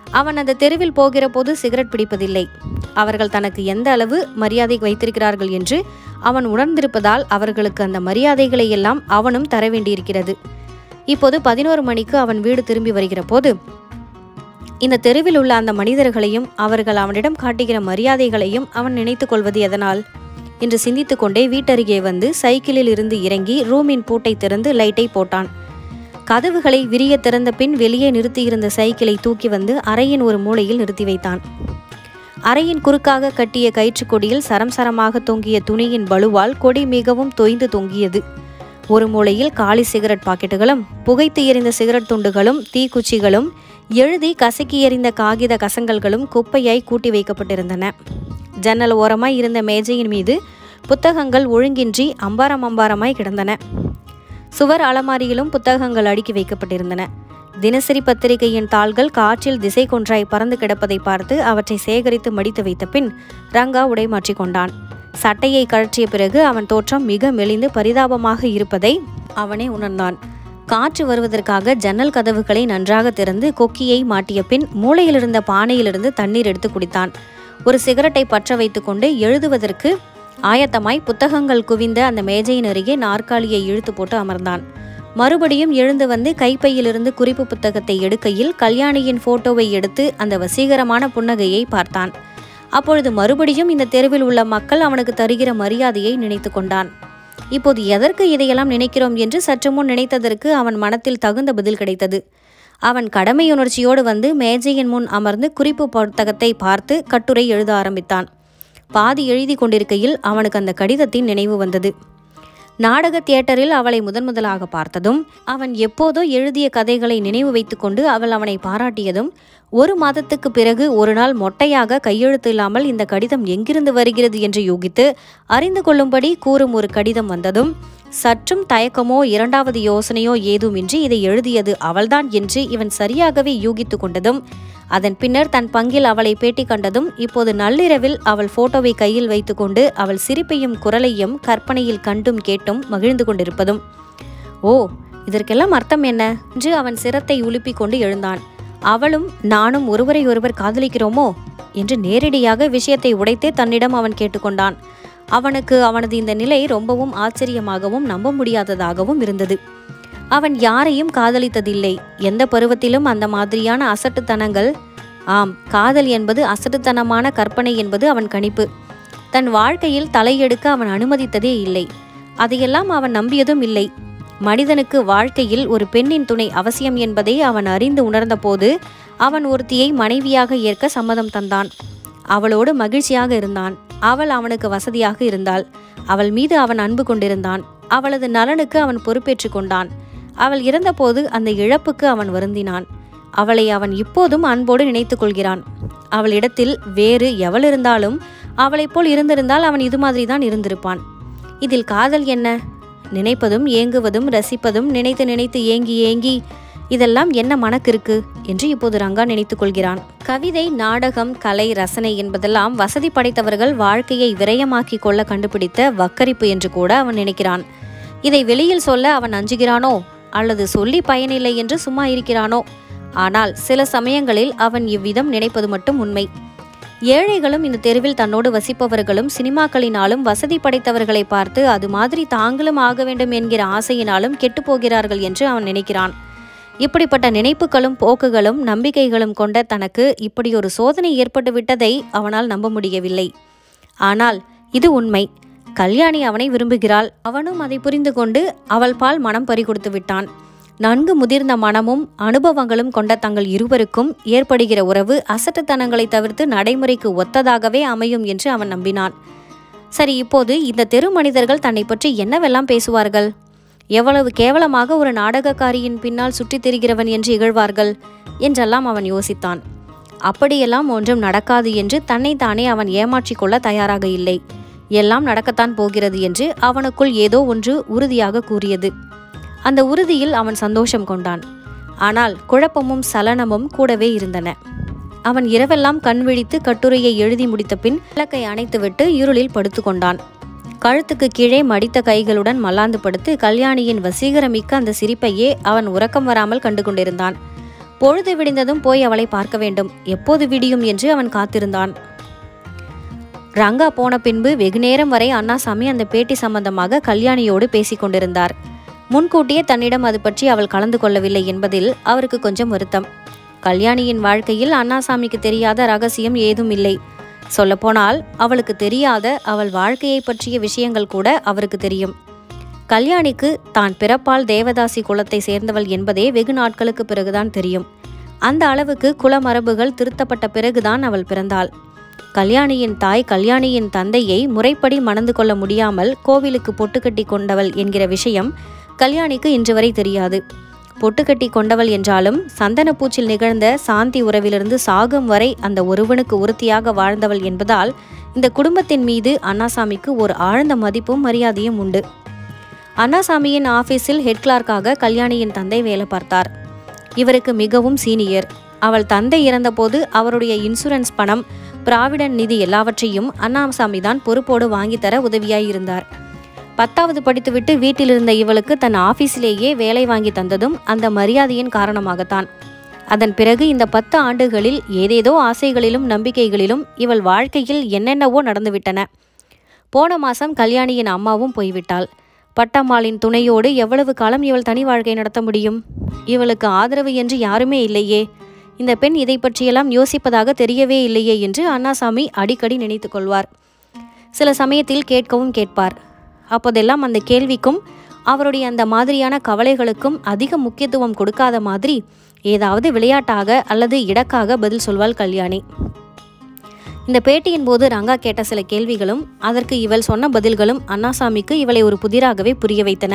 அவன் அந்த தெருவில் போகிற போது சிகரெட் பிடிப்பதில்லை. அவர்கள் தனக்கு எந்த அளவு மரியாதை வைத்திருக்கிறார்கள் என்று அவன் உணர்ந்திருப்பதால் அவர்களுக்கு அந்த மரியாதைகளை எல்லாம் அவனும் தர வேண்டியிருக்கிறது. இப்போது பதினோரு மணிக்கு அவன் வீடு திரும்பி வருகிற போது இந்த தெருவில் உள்ள அந்த மனிதர்களையும் அவர்கள் அவனிடம் காட்டுகிற மரியாதைகளையும் அவன் நினைத்து கொள்வது எதனால் என்று சிந்தித்து கொண்டே வீட்டருகே வந்து சைக்கிளில் இருந்து இறங்கி ரூமின் பூட்டை திறந்து லைட்டை போட்டான். கதவுகளை விரிய திறந்த பின் வெளியே நிறுத்தியிருந்த சைக்கிளை தூக்கி வந்து அறையின் ஒரு மூலையில் நிறுத்தி வைத்தான். அறையின் குறுக்காக கட்டிய கயிற்றுக் கொடியில் சரம் சரமாக தொங்கிய துணியின் பலுவால் கொடி மிகவும் தொய்ந்து தொங்கியது. ஒரு மூலையில் காலி சிகரெட் பாக்கெட்டுகளும் புகைத்து எறிந்த சிகரெட் துண்டுகளும் தீக்குச்சிகளும் எழுதி கசக்கி எறிந்த காகித கசங்கல்களும் குப்பையாய் கூட்டி வைக்கப்பட்டிருந்தன. ஜன்னல் ஓரமாய் இருந்த மேஜையின் மீது புத்தகங்கள் ஒழுங்கின்றி அம்பாரம் அம்பாரமாய் கிடந்தன. சுவர் அலமாரியிலும் புத்தகங்கள் அடுக்கி வைக்கப்பட்டிருந்தன. தினசரி பத்திரிகையின் தாள்கள் காற்றில் திசை கொன்றாய் பறந்து கிடப்பதை பார்த்து அவற்றை சேகரித்து மடித்து வைத்த பின் ரங்கா உடை மாற்றிக்கொண்டான். சட்டையை கழற்றிய பிறகு அவன் தோற்றம் மிக மெலிந்து பரிதாபமாக இருப்பதை அவனே உணர்ந்தான். காற்று வருவதற்காக ஜன்னல் கதவுகளை நன்றாக திறந்து கொக்கியை மாட்டிய பின் மூளையிலிருந்த பானையிலிருந்து தண்ணீர் எடுத்து குடித்தான். ஒரு சிகரெட்டை பற்ற வைத்து கொண்டு எழுதுவதற்கு ஆயத்தமாய் புத்தகங்கள் குவிந்த அந்த மேஜையின் அருகே நாற்காலியை இழுத்து போட்டு அமர்ந்தான். மறுபடியும் எழுந்து வந்து கைப்பையிலிருந்து குறிப்பு புத்தகத்தை எடுக்கையில் கல்யாணியின் போட்டோவை எடுத்து அந்த வசீகரமான புன்னகையை பார்த்தான். அப்பொழுது மறுபடியும் இந்த தெருவில் உள்ள மக்கள் அவனுக்கு தருகிற மரியாதையை நினைத்து கொண்டான். இப்போது எதற்கு இதையெல்லாம் நினைக்கிறோம் என்று சற்று முன் நினைத்ததற்கு அவன் மனத்தில் தகுந்த பதில் கிடைத்தது. அவன் கடமையுணர்ச்சியோடு வந்து மேஜையின் முன் அமர்ந்து குறிப்பு புத்தகத்தை பார்த்து கட்டுரை எழுத ஆரம்பித்தான். பாதி எழுதி கொண்டிருக்கையில் அவனுக்கு அந்த கடிதத்தின் நினைவு வந்தது. நாடக தியேட்டரில் அவளை முதன் முதலாக பார்த்ததும், அவன் எப்போதோ எழுதிய கதைகளை நினைவு வைத்து கொண்டு அவள் அவனை பாராட்டியதும், ஒரு மாதத்துக்கு பிறகு ஒரு நாள் மொட்டையாக கையெழுத்து இல்லாமல் இந்த கடிதம் எங்கிருந்து வருகிறது என்று யூகித்து அறிந்து கொள்ளும்படி கூறும் ஒரு கடிதம் வந்ததும், சற்றும் தயக்கமோ இரண்டாவது யோசனையோ ஏதுமின்றி இதை எழுதியது அவள்தான் என்று இவன் சரியாகவே யூகித்து கொண்டதும், அதன் பின்னர் தன் பங்கில் அவளை பேட்டி கண்டதும், இப்போது நள்ளிரவில் அவள் போட்டோவை கையில் வைத்துக்கொண்டு அவள் சிரிப்பையும் குரலையும் கற்பனையில் கண்டும் கேட்டும் மகிழ்ந்து கொண்டிருப்பதும், ஓ, இதற்கெல்லாம் அர்த்தம் என்ன என்று அவன் சிரத்தை உலுப்பி கொண்டு எழுந்தான். அவளும் நானும் ஒருவரை ஒருவர் காதலிக்கிறோமோ என்று நேரடியாக விஷயத்தை உடைத்தே தன்னிடம் அவன் கேட்டுக்கொண்டான். அவனுக்கு அவனது இந்த நிலை ரொம்பவும் ஆச்சரியமாகவும் நம்ப முடியாததாகவும் இருந்தது. அவன் யாரையும் காதலித்ததில்லை. எந்த பருவத்திலும் அந்த மாதிரியான அசட்டுத்தனங்கள், ஆம், காதல் என்பது அசட்டுத்தனமான கற்பனை என்பது அவன் கணிப்பு. தன் வாழ்க்கையில் தலையெடுக்க அவன் அனுமதித்ததே இல்லை. அதையெல்லாம் அவன் நம்பியதும் இல்லை. மனிதனுக்கு வாழ்க்கையில் ஒரு பெண்ணின் துணை அவசியம் என்பதை அவன் அறிந்து உணர்ந்த போது அவன் ஒருத்தியை மனைவியாக ஏற்க சம்மதம் தந்தான். அவளோடு மகிழ்ச்சியாக இருந்தான். அவள் அவனுக்கு வசதியாக இருந்தாள். அவள் மீது அவன் அன்பு கொண்டிருந்தான். அவளது நலனுக்கு அவன் பொறுப்பேற்று கொண்டான். அவள் இறந்தபோது அந்த இழப்புக்கு அவன் வருந்தினான். அவளை அவன் இப்போதும் அன்போடு நினைத்து கொள்கிறான். அவளிடத்தில் வேறு எவள் இருந்தாலும் அவளைப் போல் இருந்திருந்தால் அவன் இது மாதிரி தான் இருந்திருப்பான். இதில் காதல் என்ன? நினைப்பதும் ஏங்குவதும் ரசிப்பதும் நினைத்து நினைத்து ஏங்கி ஏங்கி இதெல்லாம் என்ன மனக்கிருக்கு என்று இப்போது ரங்கா நினைத்து கொள்கிறான். கவிதை, நாடகம், கலை, ரசனை என்பதெல்லாம் வசதி படைத்தவர்கள் வாழ்க்கையை விரயமாக்கி கொள்ள கண்டுபிடித்த வக்கரிப்பு என்று கூட அவன் நினைக்கிறான். இதை வெளியில் சொல்ல அவன் அஞ்சுகிறானோ அல்லது சொல்லி பயனில்லை என்று சும்மா இருக்கிறானோ? ஆனால் சில சமயங்களில் அவன் இவ்விதம் நினைப்பது மட்டும் உண்மை. ஏழைகளும் இந்த தெருவில் தன்னோடு வசிப்பவர்களும் சினிமாக்களினாலும் வசதி படைத்தவர்களை பார்த்து அது மாதிரி தாங்களும் ஆக வேண்டும் என்கிற ஆசையினாலும் கெட்டுப்போகிறார்கள் என்று அவன் நினைக்கிறான். இப்படிப்பட்ட நினைப்புகளும் போக்குகளும் நம்பிக்கைகளும் கொண்ட தனக்கு இப்படி ஒரு சோதனை ஏற்பட்டு விட்டதை அவனால் நம்ப முடியவில்லை. ஆனால் இது உண்மை. கல்யாணி அவனை விரும்புகிறாள். அவனும் அதை புரிந்து கொண்டு அவள் பால் மனம் பறிகொடுத்து விட்டான். நன்கு முதிர்ந்த மனமும் அனுபவங்களும் கொண்ட தங்கள் இருவருக்கும் ஏற்படுகிற உறவு அசட்டுத்தனங்களை தவிர்த்து நடைமுறைக்கு ஒத்ததாகவே அமையும் என்று அவன் நம்பினான். சரி, இப்போது இந்த தெரு மனிதர்கள் தன்னை பற்றி என்னவெல்லாம் பேசுவார்கள்? எவ்வளவு கேவலமாக ஒரு நாடகக்காரியின் பின்னால் சுற்றித் திரிகிறவன் என்று இகழ்வார்கள் என்றெல்லாம் அவன் யோசித்தான். அப்படியெல்லாம் ஒன்றும் நடக்காது என்று தன்னைத்தானே அவன் ஏமாற்றிக் கொள்ள தயாராக இல்லை. எல்லாம் நடக்கத்தான் போகிறது என்று அவனுக்குள் ஏதோ ஒன்று உறுதியாக கூறியது. அந்த உறுதியில் அவன் சந்தோஷம் கொண்டான். ஆனால் குழப்பமும் சலனமும் கூடவே இருந்தன. அவன் இரவெல்லாம் கண் விழித்து கட்டுரையை எழுதி முடித்த பின் விளக்கை அணைத்துவிட்டு இருளில் படுத்து கொண்டான். கழுத்துக்கு கீழே மடித்த கைகளுடன் மல்லாந்து படுத்து கல்யாணியின் வசீகரமிக்க அந்த சிரிப்பையே அவன் உறக்கம் வராமல் கண்டு கொண்டிருந்தான். பொழுது விடிந்ததும் போய் அவளை பார்க்க வேண்டும், எப்போது விடியும் என்று அவன் காத்திருந்தான். ரங்கா போன பின்பு வெகுநேரம் வரை அண்ணாசாமி அந்த பேட்டி சம்பந்தமாக கல்யாணியோடு பேசிக் கொண்டிருந்தார். முன்கூட்டியே தன்னிடம் அது பற்றி அவள் கலந்து கொள்ளவில்லை என்பதில் அவருக்கு கொஞ்சம் வருத்தம். கல்யாணியின் வாழ்க்கையில் அண்ணாசாமிக்கு தெரியாத ரகசியம் ஏதும் இல்லை. சொல்லப்போனால் அவளுக்கு தெரியாத அவள் வாழ்க்கையை பற்றிய விஷயங்கள் கூட அவருக்கு தெரியும். கல்யாணிக்கு தான் பிறப்பால் தேவதாசி குலத்தை சேர்ந்தவள் என்பதே வெகு நாட்களுக்கு பிறகுதான் தெரியும். அந்த அளவுக்கு குலமரபுகள் திருத்தப்பட்ட பிறகுதான் அவள் பிறந்தாள். கல்யாணியின் தாய் கல்யாணியின் தந்தையை முறைப்படி மணந்து கொள்ள முடியாமல் கோவிலுக்கு பொட்டுக்கட்டி கொண்டவள் என்கிற விஷயம் கல்யாணிக்கு இன்று வரை தெரியாது. பொட்டுக்கட்டி கொண்டவள் என்றாலும் சந்தனப்பூச்சில் நிகழ்ந்த சாந்தி உறவிலிருந்து சாகும் வரை அந்த ஒருவனுக்கு உறுதியாக வாழ்ந்தவள் என்பதால் இந்த குடும்பத்தின் மீது அண்ணாசாமிக்கு ஒரு ஆழ்ந்த மதிப்பும் மரியாதையும் உண்டு. அண்ணாசாமியின் ஆபீஸில் ஹெட் கிளார்க்காக கல்யாணியின் தந்தை வேலை பார்த்தார். இவருக்கு மிகவும் சீனியர். அவள் தந்தை இறந்தபோது அவருடைய இன்சூரன்ஸ் பணம், பிராவிடன்ட் நிதி எல்லாவற்றையும் அண்ணாசாமி தான் பொறுப்போடு வாங்கித்தர உதவியாயிருந்தார். பத்தாவது படித்துவிட்டு வீட்டில் இருந்த இவளுக்கு தன் ஆபீஸிலேயே வேலை வாங்கி தந்ததும் அந்த மரியாதையின் காரணமாகத்தான். அதன் பிறகு இந்த பத்து ஆண்டுகளில் ஏதேதோ ஆசைகளிலும் நம்பிக்கைகளிலும் இவள் வாழ்க்கையில் என்னென்னவோ நடந்துவிட்டன. போன மாசம் கல்யாணியின் அம்மாவும் போய்விட்டாள். பட்டம்மாளின் துணையோடு எவ்வளவு காலம் இவள் தனி வாழ்க்கை நடத்த முடியும்? இவளுக்கு ஆதரவு என்று யாருமே இல்லையே. இந்த பெண் இதை பற்றியெல்லாம் யோசிப்பதாக தெரியவே இல்லையே என்று அண்ணாசாமி அடிக்கடி நினைத்து கொள்வார். சில சமயத்தில் கேட்கவும் கேட்பார். அப்போதெல்லாம் அந்த கேள்விக்கும் அவருடைய அந்த மாதிரியான கவலைகளுக்கும் அதிக முக்கியத்துவம் கொடுக்காத மாதிரி ஏதாவது விளையாட்டாக அல்லது இடக்காக பதில் சொல்வாள் கல்யாணி. இந்த பேட்டியின் போது ரங்கா கேட்ட சில கேள்விகளும் அதற்கு இவள் சொன்ன பதில்களும் அண்ணாசாமிக்கு இவளை ஒரு புதிராகவே புரிய வைத்தன.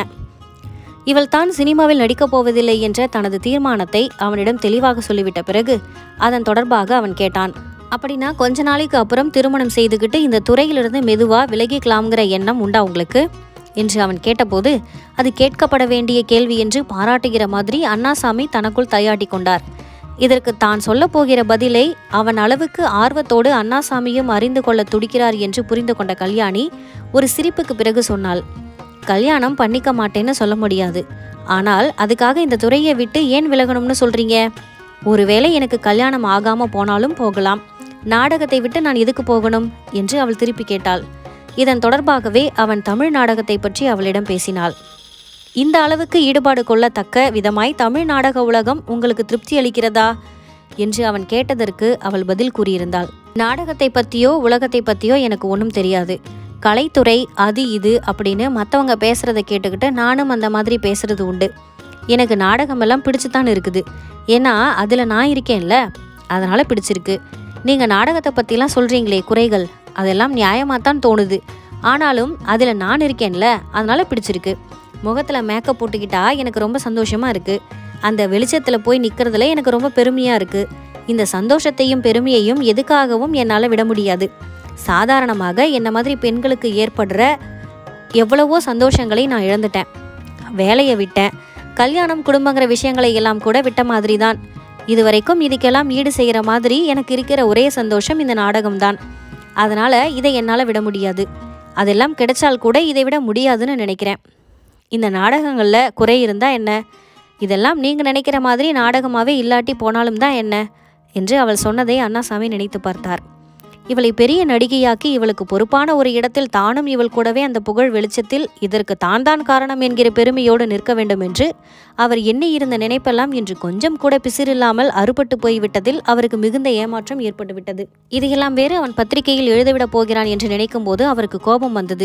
இவள் தான் சினிமாவில் நடிக்கப் போவதில்லை என்ற தனது தீர்மானத்தை அவனிடம் தெளிவாக சொல்லிவிட்ட பிறகு அதன் தொடர்பாக அவன் கேட்டான். அப்படின்னா கொஞ்ச நாளைக்கு அப்புறம் திருமணம் செய்துக்கிட்டு இந்த துறையிலிருந்து மெதுவா விலகிக்கலாம்ங்கிற எண்ணம் உண்டா உங்களுக்கு என்று அவன் கேட்டபோது அது கேட்கப்பட வேண்டிய கேள்வி என்று பாராட்டுகிற மாதிரி அண்ணாசாமி தனக்குள் தையாட்டி கொண்டார். இதற்கு தான் சொல்ல போகிற பதிலை அவன் அளவுக்கு ஆர்வத்தோடு அண்ணாசாமியும் அறிந்து கொள்ள துடிக்கிறார் என்று புரிந்து கொண்ட கல்யாணி ஒரு சிரிப்புக்கு பிறகு சொன்னாள். கல்யாணம் பண்ணிக்க மாட்டேன்னு சொல்ல முடியாது. ஆனால் அதுக்காக இந்த துறையை விட்டு ஏன் விலகணும்னு சொல்றீங்க? ஒருவேளை எனக்கு கல்யாணம் ஆகாம போனாலும் போகலாம். நாடகத்தை விட்டு நான் எதுக்கு போகணும் என்று அவள் திருப்பி கேட்டாள். இதன் தொடர்பாகவே அவன் தமிழ் நாடகத்தை பற்றி அவளிடம் பேசினாள். இந்த அளவுக்கு ஈடுபாடு கொள்ளத்தக்க விதமாய் தமிழ் நாடக உலகம் உங்களுக்கு திருப்தி அளிக்கிறதா என்று அவன் கேட்டதற்கு அவள் பதில் கூறியிருந்தாள். நாடகத்தை பற்றியோ உலகத்தை பற்றியோ எனக்கு ஒன்றும் தெரியாது. கலைத்துறை அது இது அப்படின்னு மற்றவங்க பேசுகிறத கேட்டுக்கிட்டு நானும் அந்த மாதிரி பேசுறது உண்டு. எனக்கு நாடகமெல்லாம் பிடிச்சுத்தான் இருக்குது. ஏன்னா அதில் நான் இருக்கேன்ல, அதனால் பிடிச்சிருக்கு. நீங்கள் நாடகத்தை பற்றிலாம் சொல்கிறீங்களே குறைகள், அதெல்லாம் நியாயமாகத்தான் தோணுது. ஆனாலும் அதில் நான் இருக்கேன்ல, அதனால் பிடிச்சிருக்கு. முகத்தில் மேக்கப் போட்டுக்கிட்டா எனக்கு ரொம்ப சந்தோஷமாக இருக்குது. அந்த வெளிச்சத்தில் போய் நிற்கிறதுல எனக்கு ரொம்ப பெருமையாக இருக்குது. இந்த சந்தோஷத்தையும் பெருமையையும் எதுக்காகவும் என்னால் விட முடியாது. சாதாரணமாக என்ன மாதிரி பெண்களுக்கு ஏற்படுற எவ்வளவோ சந்தோஷங்களை நான் இழந்துட்டேன். வேலையை விட்டேன், கல்யாணம் குடும்பங்கிற விஷயங்களை எல்லாம் கூட விட்ட மாதிரி தான். இதுவரைக்கும் இதுக்கெல்லாம் ஈடு செய்கிற மாதிரி எனக்கு இருக்கிற ஒரே சந்தோஷம் இந்த நாடகம்தான். அதனால் இதை என்னால் விட முடியாது. அதெல்லாம் கிடைச்சால் கூட இதை விட முடியாதுன்னு நினைக்கிறேன். இந்த நாடகங்களில் குறை இருந்தால் என்ன? இதெல்லாம் நீங்கள் நினைக்கிற மாதிரி நாடகமாகவே இல்லாட்டி போனாலும் தான் என்ன என்று அவள் சொன்னதை அண்ணாசாமி நினைத்து பார்த்தார். இவளை பெரிய நடிகையாக்கி இவளுக்கு பொறுப்பான ஒரு இடத்தில் தானும் இவள் கூடவே அந்த புகழ் வெளிச்சத்தில் இதற்கு தான் தான் காரணம் என்கிற பெருமையோடு நிற்க வேண்டும் என்று அவர் எண்ணி இருந்த நினைப்பெல்லாம் இன்று கொஞ்சம் கூட பிசிறில்லாமல் அறுபட்டு போய்விட்டதில் அவருக்கு மிகுந்த ஏமாற்றம் ஏற்பட்டுவிட்டது. இதையெல்லாம் வேறு அவன் பத்திரிகையில் எழுதிவிடப் போகிறான் என்று நினைக்கும் போது அவருக்கு கோபம் வந்தது.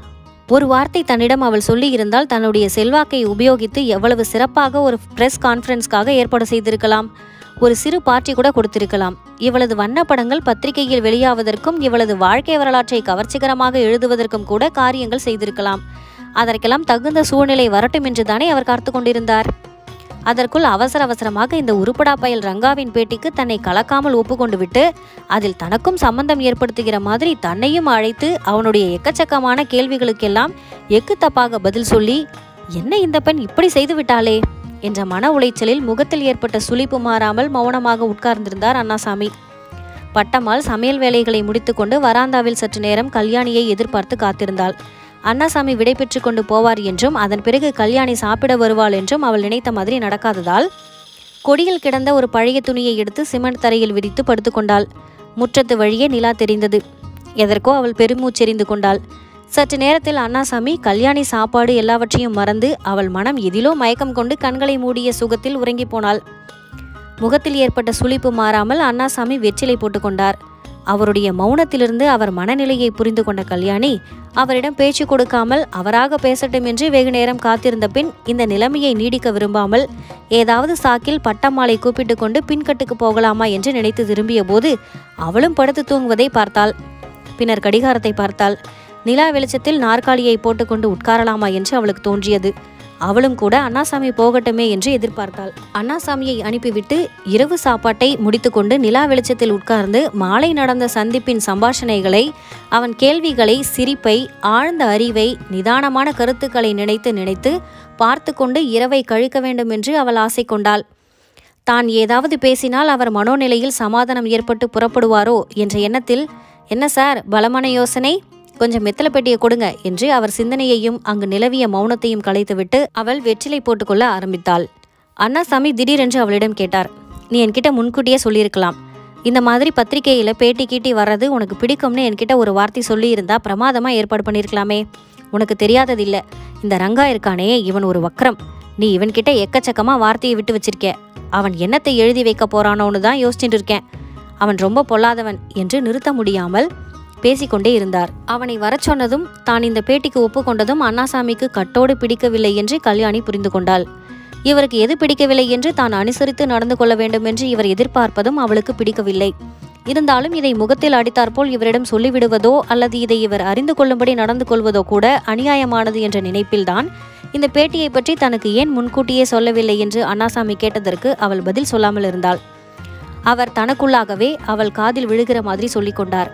ஒரு வார்த்தை தன்னிடம் அவள் சொல்லி இருந்தால் தன்னுடைய செல்வாக்கை உபயோகித்து எவ்வளவு சிறப்பாக ஒரு பிரஸ் கான்ஃபரன்ஸ்க்காக ஏற்பாடு செய்திருக்கலாம். ஒரு சிறு பார்ட்டி கூட கொடுத்திருக்கலாம். இவளது வண்ணப்படங்கள் பத்திரிகையில் வெளியாவதற்கும் இவளது வாழ்க்கை வரலாற்றை கவர்ச்சிகரமாக எழுதுவதற்கும் கூட காரியங்கள் செய்திருக்கலாம். அதற்கெல்லாம் தகுந்த சூழ்நிலை வரட்டும் என்று தானே அவர் காத்து கொண்டிருந்தார். அதற்குள் அவசர அவசரமாக இந்த உருப்படா பயல் ரங்காவின் பேட்டிக்கு தன்னை கலக்காமல் ஒப்புக்கொண்டு விட்டு அதில் தனக்கும் சம்பந்தம் ஏற்படுத்துகிற மாதிரி தன்னையும் அழைத்து அவனுடைய எக்கச்சக்கமான கேள்விகளுக்கெல்லாம் எக்கு தப்பாக பதில் சொல்லி, என்ன இந்த பெண் இப்படி செய்து விட்டாளே என்ற மன உளைச்சலில் முகத்தில் ஏற்பட்ட சுளிப்பு மாறாமல் மௌனமாக உட்கார்ந்திருந்தார் அண்ணாசாமி. பட்டம்மாள் சமையல் வேலைகளை முடித்துக்கொண்டு வராந்தாவில் சற்று நேரம் கல்யாணியை எதிர்பார்த்து காத்திருந்தாள். அண்ணாசாமி விடை பெற்று கொண்டு போவார் என்றும் அதன் பிறகு கல்யாணி சாப்பிட வருவாள் என்றும் அவள் நினைத்த மாதிரி நடக்காததால் கொடியில் கிடந்த ஒரு பழைய துணியை எடுத்து சிமெண்ட் தரையில் விரித்து படுத்துக்கொண்டாள். முற்றத்து வழியே நிலா தெரிந்தது. எதற்கோ அவள் பெருமூச்செறிந்து கொண்டாள். சற்று நேரத்தில் அண்ணாசாமி கல்யாணி சாப்பாடு எல்லாவற்றையும் மறந்து அவள் மனம் எதிலோ மயக்கம் கொண்டு கண்களை மூடிய சுகத்தில் உறங்கி போனாள். முகத்தில் ஏற்பட்ட சுளிப்பு மாறாமல் அண்ணாசாமி வெற்றிலை போட்டுக்கொண்டார். அவருடைய மௌனத்திலிருந்து அவர் மனநிலையை புரிந்து கொண்ட கல்யாணி அவரிடம் பேச்சு கொடுக்காமல் அவராக பேசட்டும் என்று வெகு நேரம் காத்திருந்த பின் இந்த நிலைமையை நீடிக்க விரும்பாமல் ஏதாவது சாக்கில் பட்டம்மாளை கூப்பிட்டு கொண்டு பின்கட்டுக்கு போகலாமா என்று நினைத்து திரும்பிய போது அவளும் படுத்து தூங்குவதை பார்த்தாள். பின்னர் கடிகாரத்தை பார்த்தாள். நிலா வெளிச்சத்தில் நாற்காலியை போட்டுக்கொண்டு உட்காரலாமா என்று அவளுக்கு தோன்றியது. அவளும் கூட அண்ணாசாமி போகட்டுமே என்று எதிர்பார்த்தாள். அண்ணாசாமியை அனுப்பிவிட்டு இரவு சாப்பாட்டை முடித்துக்கொண்டு நிலா வெளிச்சத்தில் உட்கார்ந்து மாலை நடந்த சந்திப்பின் சம்பாஷணைகளை, அவன் கேள்விகளை, சிரிப்பை, ஆழ்ந்த அறிவை, நிதானமான கருத்துக்களை நினைத்து நினைத்து பார்த்து கொண்டு இரவை கழிக்க வேண்டும் என்று அவள் ஆசை கொண்டாள். தான் ஏதாவது பேசினால் அவர் மனோநிலையில் சமாதானம் ஏற்பட்டு புறப்படுவாரோ என்ற எண்ணத்தில், என்ன சார் பலமான யோசனை, கொஞ்சம் மெத்தலை பெட்டியை கொடுங்க என்று அவர் சிந்தனையையும் அங்கு நிலவிய மௌனத்தையும் கலைத்துவிட்டு அவள் வெற்றிலை போட்டுக்கொள்ள ஆரம்பித்தாள். அண்ணாசாமி திடீரென்று அவளிடம் கேட்டார், நீ என்கிட்ட முன்கூட்டியே சொல்லியிருக்கலாம். இந்த மாதிரி பத்திரிகையில் பேட்டி கீட்டி வர்றது உனக்கு பிடிக்கும்னு என்கிட்ட ஒரு வார்த்தை சொல்லியிருந்தா பிரமாதமாக ஏற்பாடு பண்ணியிருக்கலாமே. உனக்கு தெரியாததில்லை, இந்த ரங்கா இருக்கானே இவன் ஒரு வக்ரம். நீ இவன்கிட்ட எக்கச்சக்கமாக வார்த்தையை விட்டு வச்சிருக்க. அவன் என்னத்தை எழுதி வைக்க போறானோன்னு தான் யோசிச்சுட்டு இருக்கேன். அவன் ரொம்ப பொல்லாதவன் என்று நிறுத்த முடியாமல் பேசிக்கொண்டே இருந்தார். அவனை வர சொன்னதும் தான் இந்த பேட்டிக்கு ஒப்புக்கொண்டதும் அண்ணாசாமிக்கு கட்டோடு பிடிக்கவில்லை என்று கல்யாணி புரிந்து கொண்டாள். இவருக்கு எது பிடிக்கவில்லை என்று தான் அனுசரித்து நடந்து கொள்ள வேண்டும் என்று இவர் எதிர்பார்ப்பதும் அவளுக்கு பிடிக்கவில்லை. இருந்தாலும் இதை முகத்தில் அடித்தாற்போல் இவரிடம் சொல்லிவிடுவதோ அல்லது இதை இவர் அறிந்து கொள்ளும்படி நடந்து கொள்வதோ கூட அநியாயமானது என்ற நினைப்பில்தான் இந்த பேட்டியை பற்றி தனக்கு ஏன் முன்கூட்டியே சொல்லவில்லை என்று அண்ணாசாமி கேட்டதற்கு அவள் பதில் சொல்லாமல் இருந்தாள். அவர் தனக்குள்ளாகவே அவள் காதில் விழுகிற மாதிரி சொல்லிக் கொண்டார்.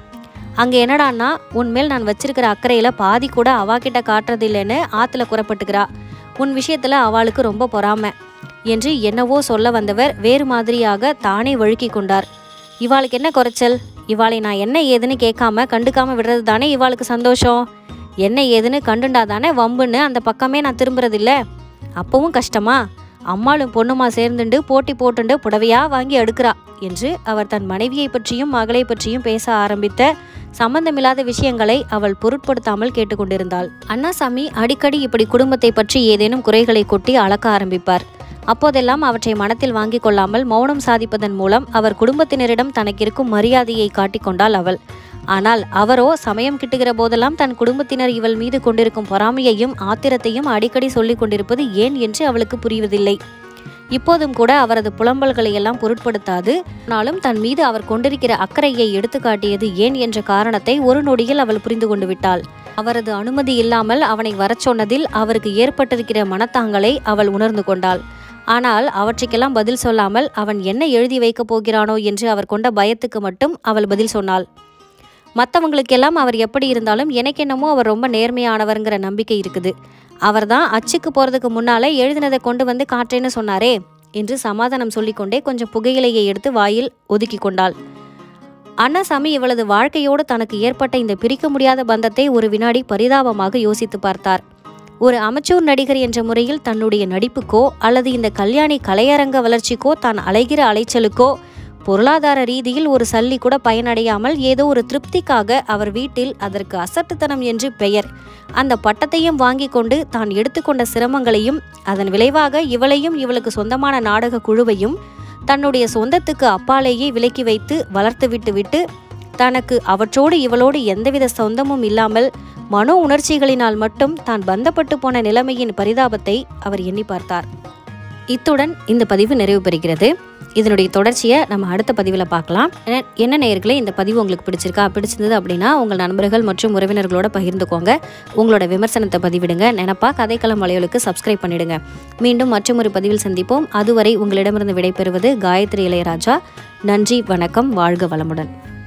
அங்கே என்னடான்னா, உன்மேல் நான் வச்சிருக்கிற அக்கறையில் பாதி கூட அவாக்கிட்ட காட்டுறதில்லைன்னு ஆற்றுல குறப்பட்டுக்கிறா. உன் விஷயத்தில் அவளுக்கு ரொம்ப பொறாமை என்று என்னவோ சொல்ல வந்தவர் வேறு மாதிரியாக தானே வழுக்கி கொண்டார். இவாளுக்கு என்ன குறைச்சல்? இவாளை நான் என்ன ஏதுன்னு கேட்காம கண்டுக்காம விடுறது தானே இவாளுக்கு சந்தோஷம். என்ன ஏதுன்னு கண்டுண்டா தானே வம்புன்னு அந்த பக்கமே நான் திரும்புறதில்ல. அப்பவும் கஷ்டமா? அம்மாளும் பொண்ணுமா சேர்ந்துண்டு போட்டி போட்டுண்டு புடவையா வாங்கி அடுக்கிறா என்று அவர் தன் மனைவியை பற்றியும் மகளை பற்றியும் பேச ஆரம்பித்த சம்பந்தமில்லாத விஷயங்களை அவள் பொருட்படுத்தாமல் கேட்டுக்கொண்டிருந்தாள். அண்ணாசாமி அடிக்கடி இப்படி குடும்பத்தை பற்றி ஏதேனும் குறைகளை கொட்டி அளக்க ஆரம்பிப்பார். அப்போதெல்லாம் அவற்றை மனத்தில் வாங்கி கொள்ளாமல் மௌனம் சாதிப்பதன் மூலம் அவர் குடும்பத்தினரிடம் தனக்கிருக்கும் மரியாதையை காட்டிக்கொண்டாள் அவள். ஆனால் அவரோ சமயம் கிட்டுகிற போதெல்லாம் தன் குடும்பத்தினர் இவள் மீது கொண்டிருக்கும் பொறாமையையும் ஆத்திரத்தையும் அடிக்கடி சொல்லிக் கொண்டிருப்பது ஏன் என்று அவளுக்கு புரிவதில்லை. இப்போதும் கூட அவரது புலம்பல்களை எல்லாம் பொருட்படுத்தாது, ஆனாலும் தன் மீது அவர் கொண்டிருக்கிற அக்கறையை எடுத்து காட்டியது ஏன் என்ற காரணத்தை ஒரு நொடியில் அவள் புரிந்து கொண்டு விட்டாள். அவரது அனுமதி இல்லாமல் அவனை வரச் சொன்னதில் அவருக்கு ஏற்பட்டிருக்கிற மனத்தாங்களை அவள் உணர்ந்து கொண்டாள். ஆனால் அவற்றுக்கெல்லாம் பதில் சொல்லாமல் அவன் என்ன எழுதி வைக்கப் போகிறானோ என்று அவர் கொண்ட பயத்துக்கு மட்டும் அவள் பதில் சொன்னாள். மற்றவங்களுக்கெல்லாம் அவர் எப்படி இருந்தாலும் எனக்கு என்னமோ அவர் ரொம்ப நேர்மையானவர்ங்கிற நம்பிக்கை இருக்குது. அவர் தான் அச்சுக்கு போகிறதுக்கு முன்னாலே எழுதினதை கொண்டு வந்து காற்றேன்னு சொன்னாரே என்று சமாதானம் சொல்லிக்கொண்டே கொஞ்சம் புகையிலையை எடுத்து வாயில் ஒதுக்கி கொண்டாள். அண்ணாசாமி இவளது வாழ்க்கையோடு தனக்கு ஏற்பட்ட இந்த பிரிக்க முடியாத பந்தத்தை ஒரு வினாடி பரிதாபமாக யோசித்து பார்த்தார். ஒரு அமெச்சூர் நடிகர் என்ற முறையில் தன்னுடைய நடிப்புக்கோ அல்லது இந்த கல்யாணி கலையரங்க வளர்ச்சிக்கோ தான் அலைகிற அலைச்சலுக்கோ பொருளாதார ரீதியில் ஒரு சல்லி கூட பயனடையாமல் ஏதோ ஒரு திருப்திக்காக அவர் வீட்டில் அதற்கு அசட்டுத்தனம் என்று பெயர் அந்த பட்டத்தையும் வாங்கி கொண்டு தான் எடுத்துக்கொண்ட சிரமங்களையும் அதன் விளைவாக இவளையும் இவளுக்கு சொந்தமான நாடக குழுவையும் தன்னுடைய சொந்தத்துக்கு அப்பாலேயே விலக்கி வைத்து வளர்த்து விட்டு விட்டு தனக்கு அவற்றோடு இவளோடு எந்தவித சொந்தமும் இல்லாமல் மனோ உணர்ச்சிகளினால் மட்டும் தான் பந்தப்பட்டு போன நிலைமையின் பரிதாபத்தை அவர் எண்ணி பார்த்தார். இத்துடன் இந்த பதிவு நிறைவு பெறுகிறது. இதனுடைய தொடர்ச்சியை நம்ம அடுத்த பதிவில் பார்க்கலாம். என்ன நேயர்களே, இந்த பதிவு உங்களுக்கு பிடிச்சிருக்கா? பிடிச்சிருந்தது அப்படின்னா உங்கள் நண்பர்கள் மற்றும் உறவினர்களோட பகிர்ந்துக்கோங்க. உங்களோட விமர்சனத்தை பதிவிடுங்க. நினைப்பா கதைக்களம் வலையொலிக்கு சப்ஸ்கிரைப் பண்ணிடுங்க. மீண்டும் மற்றொரு பதிவில் சந்திப்போம். அதுவரை உங்களிடமிருந்து விடைபெறுவது காயத்ரி இளையராஜா. நன்றி, வணக்கம், வாழ்க வளமுடன்.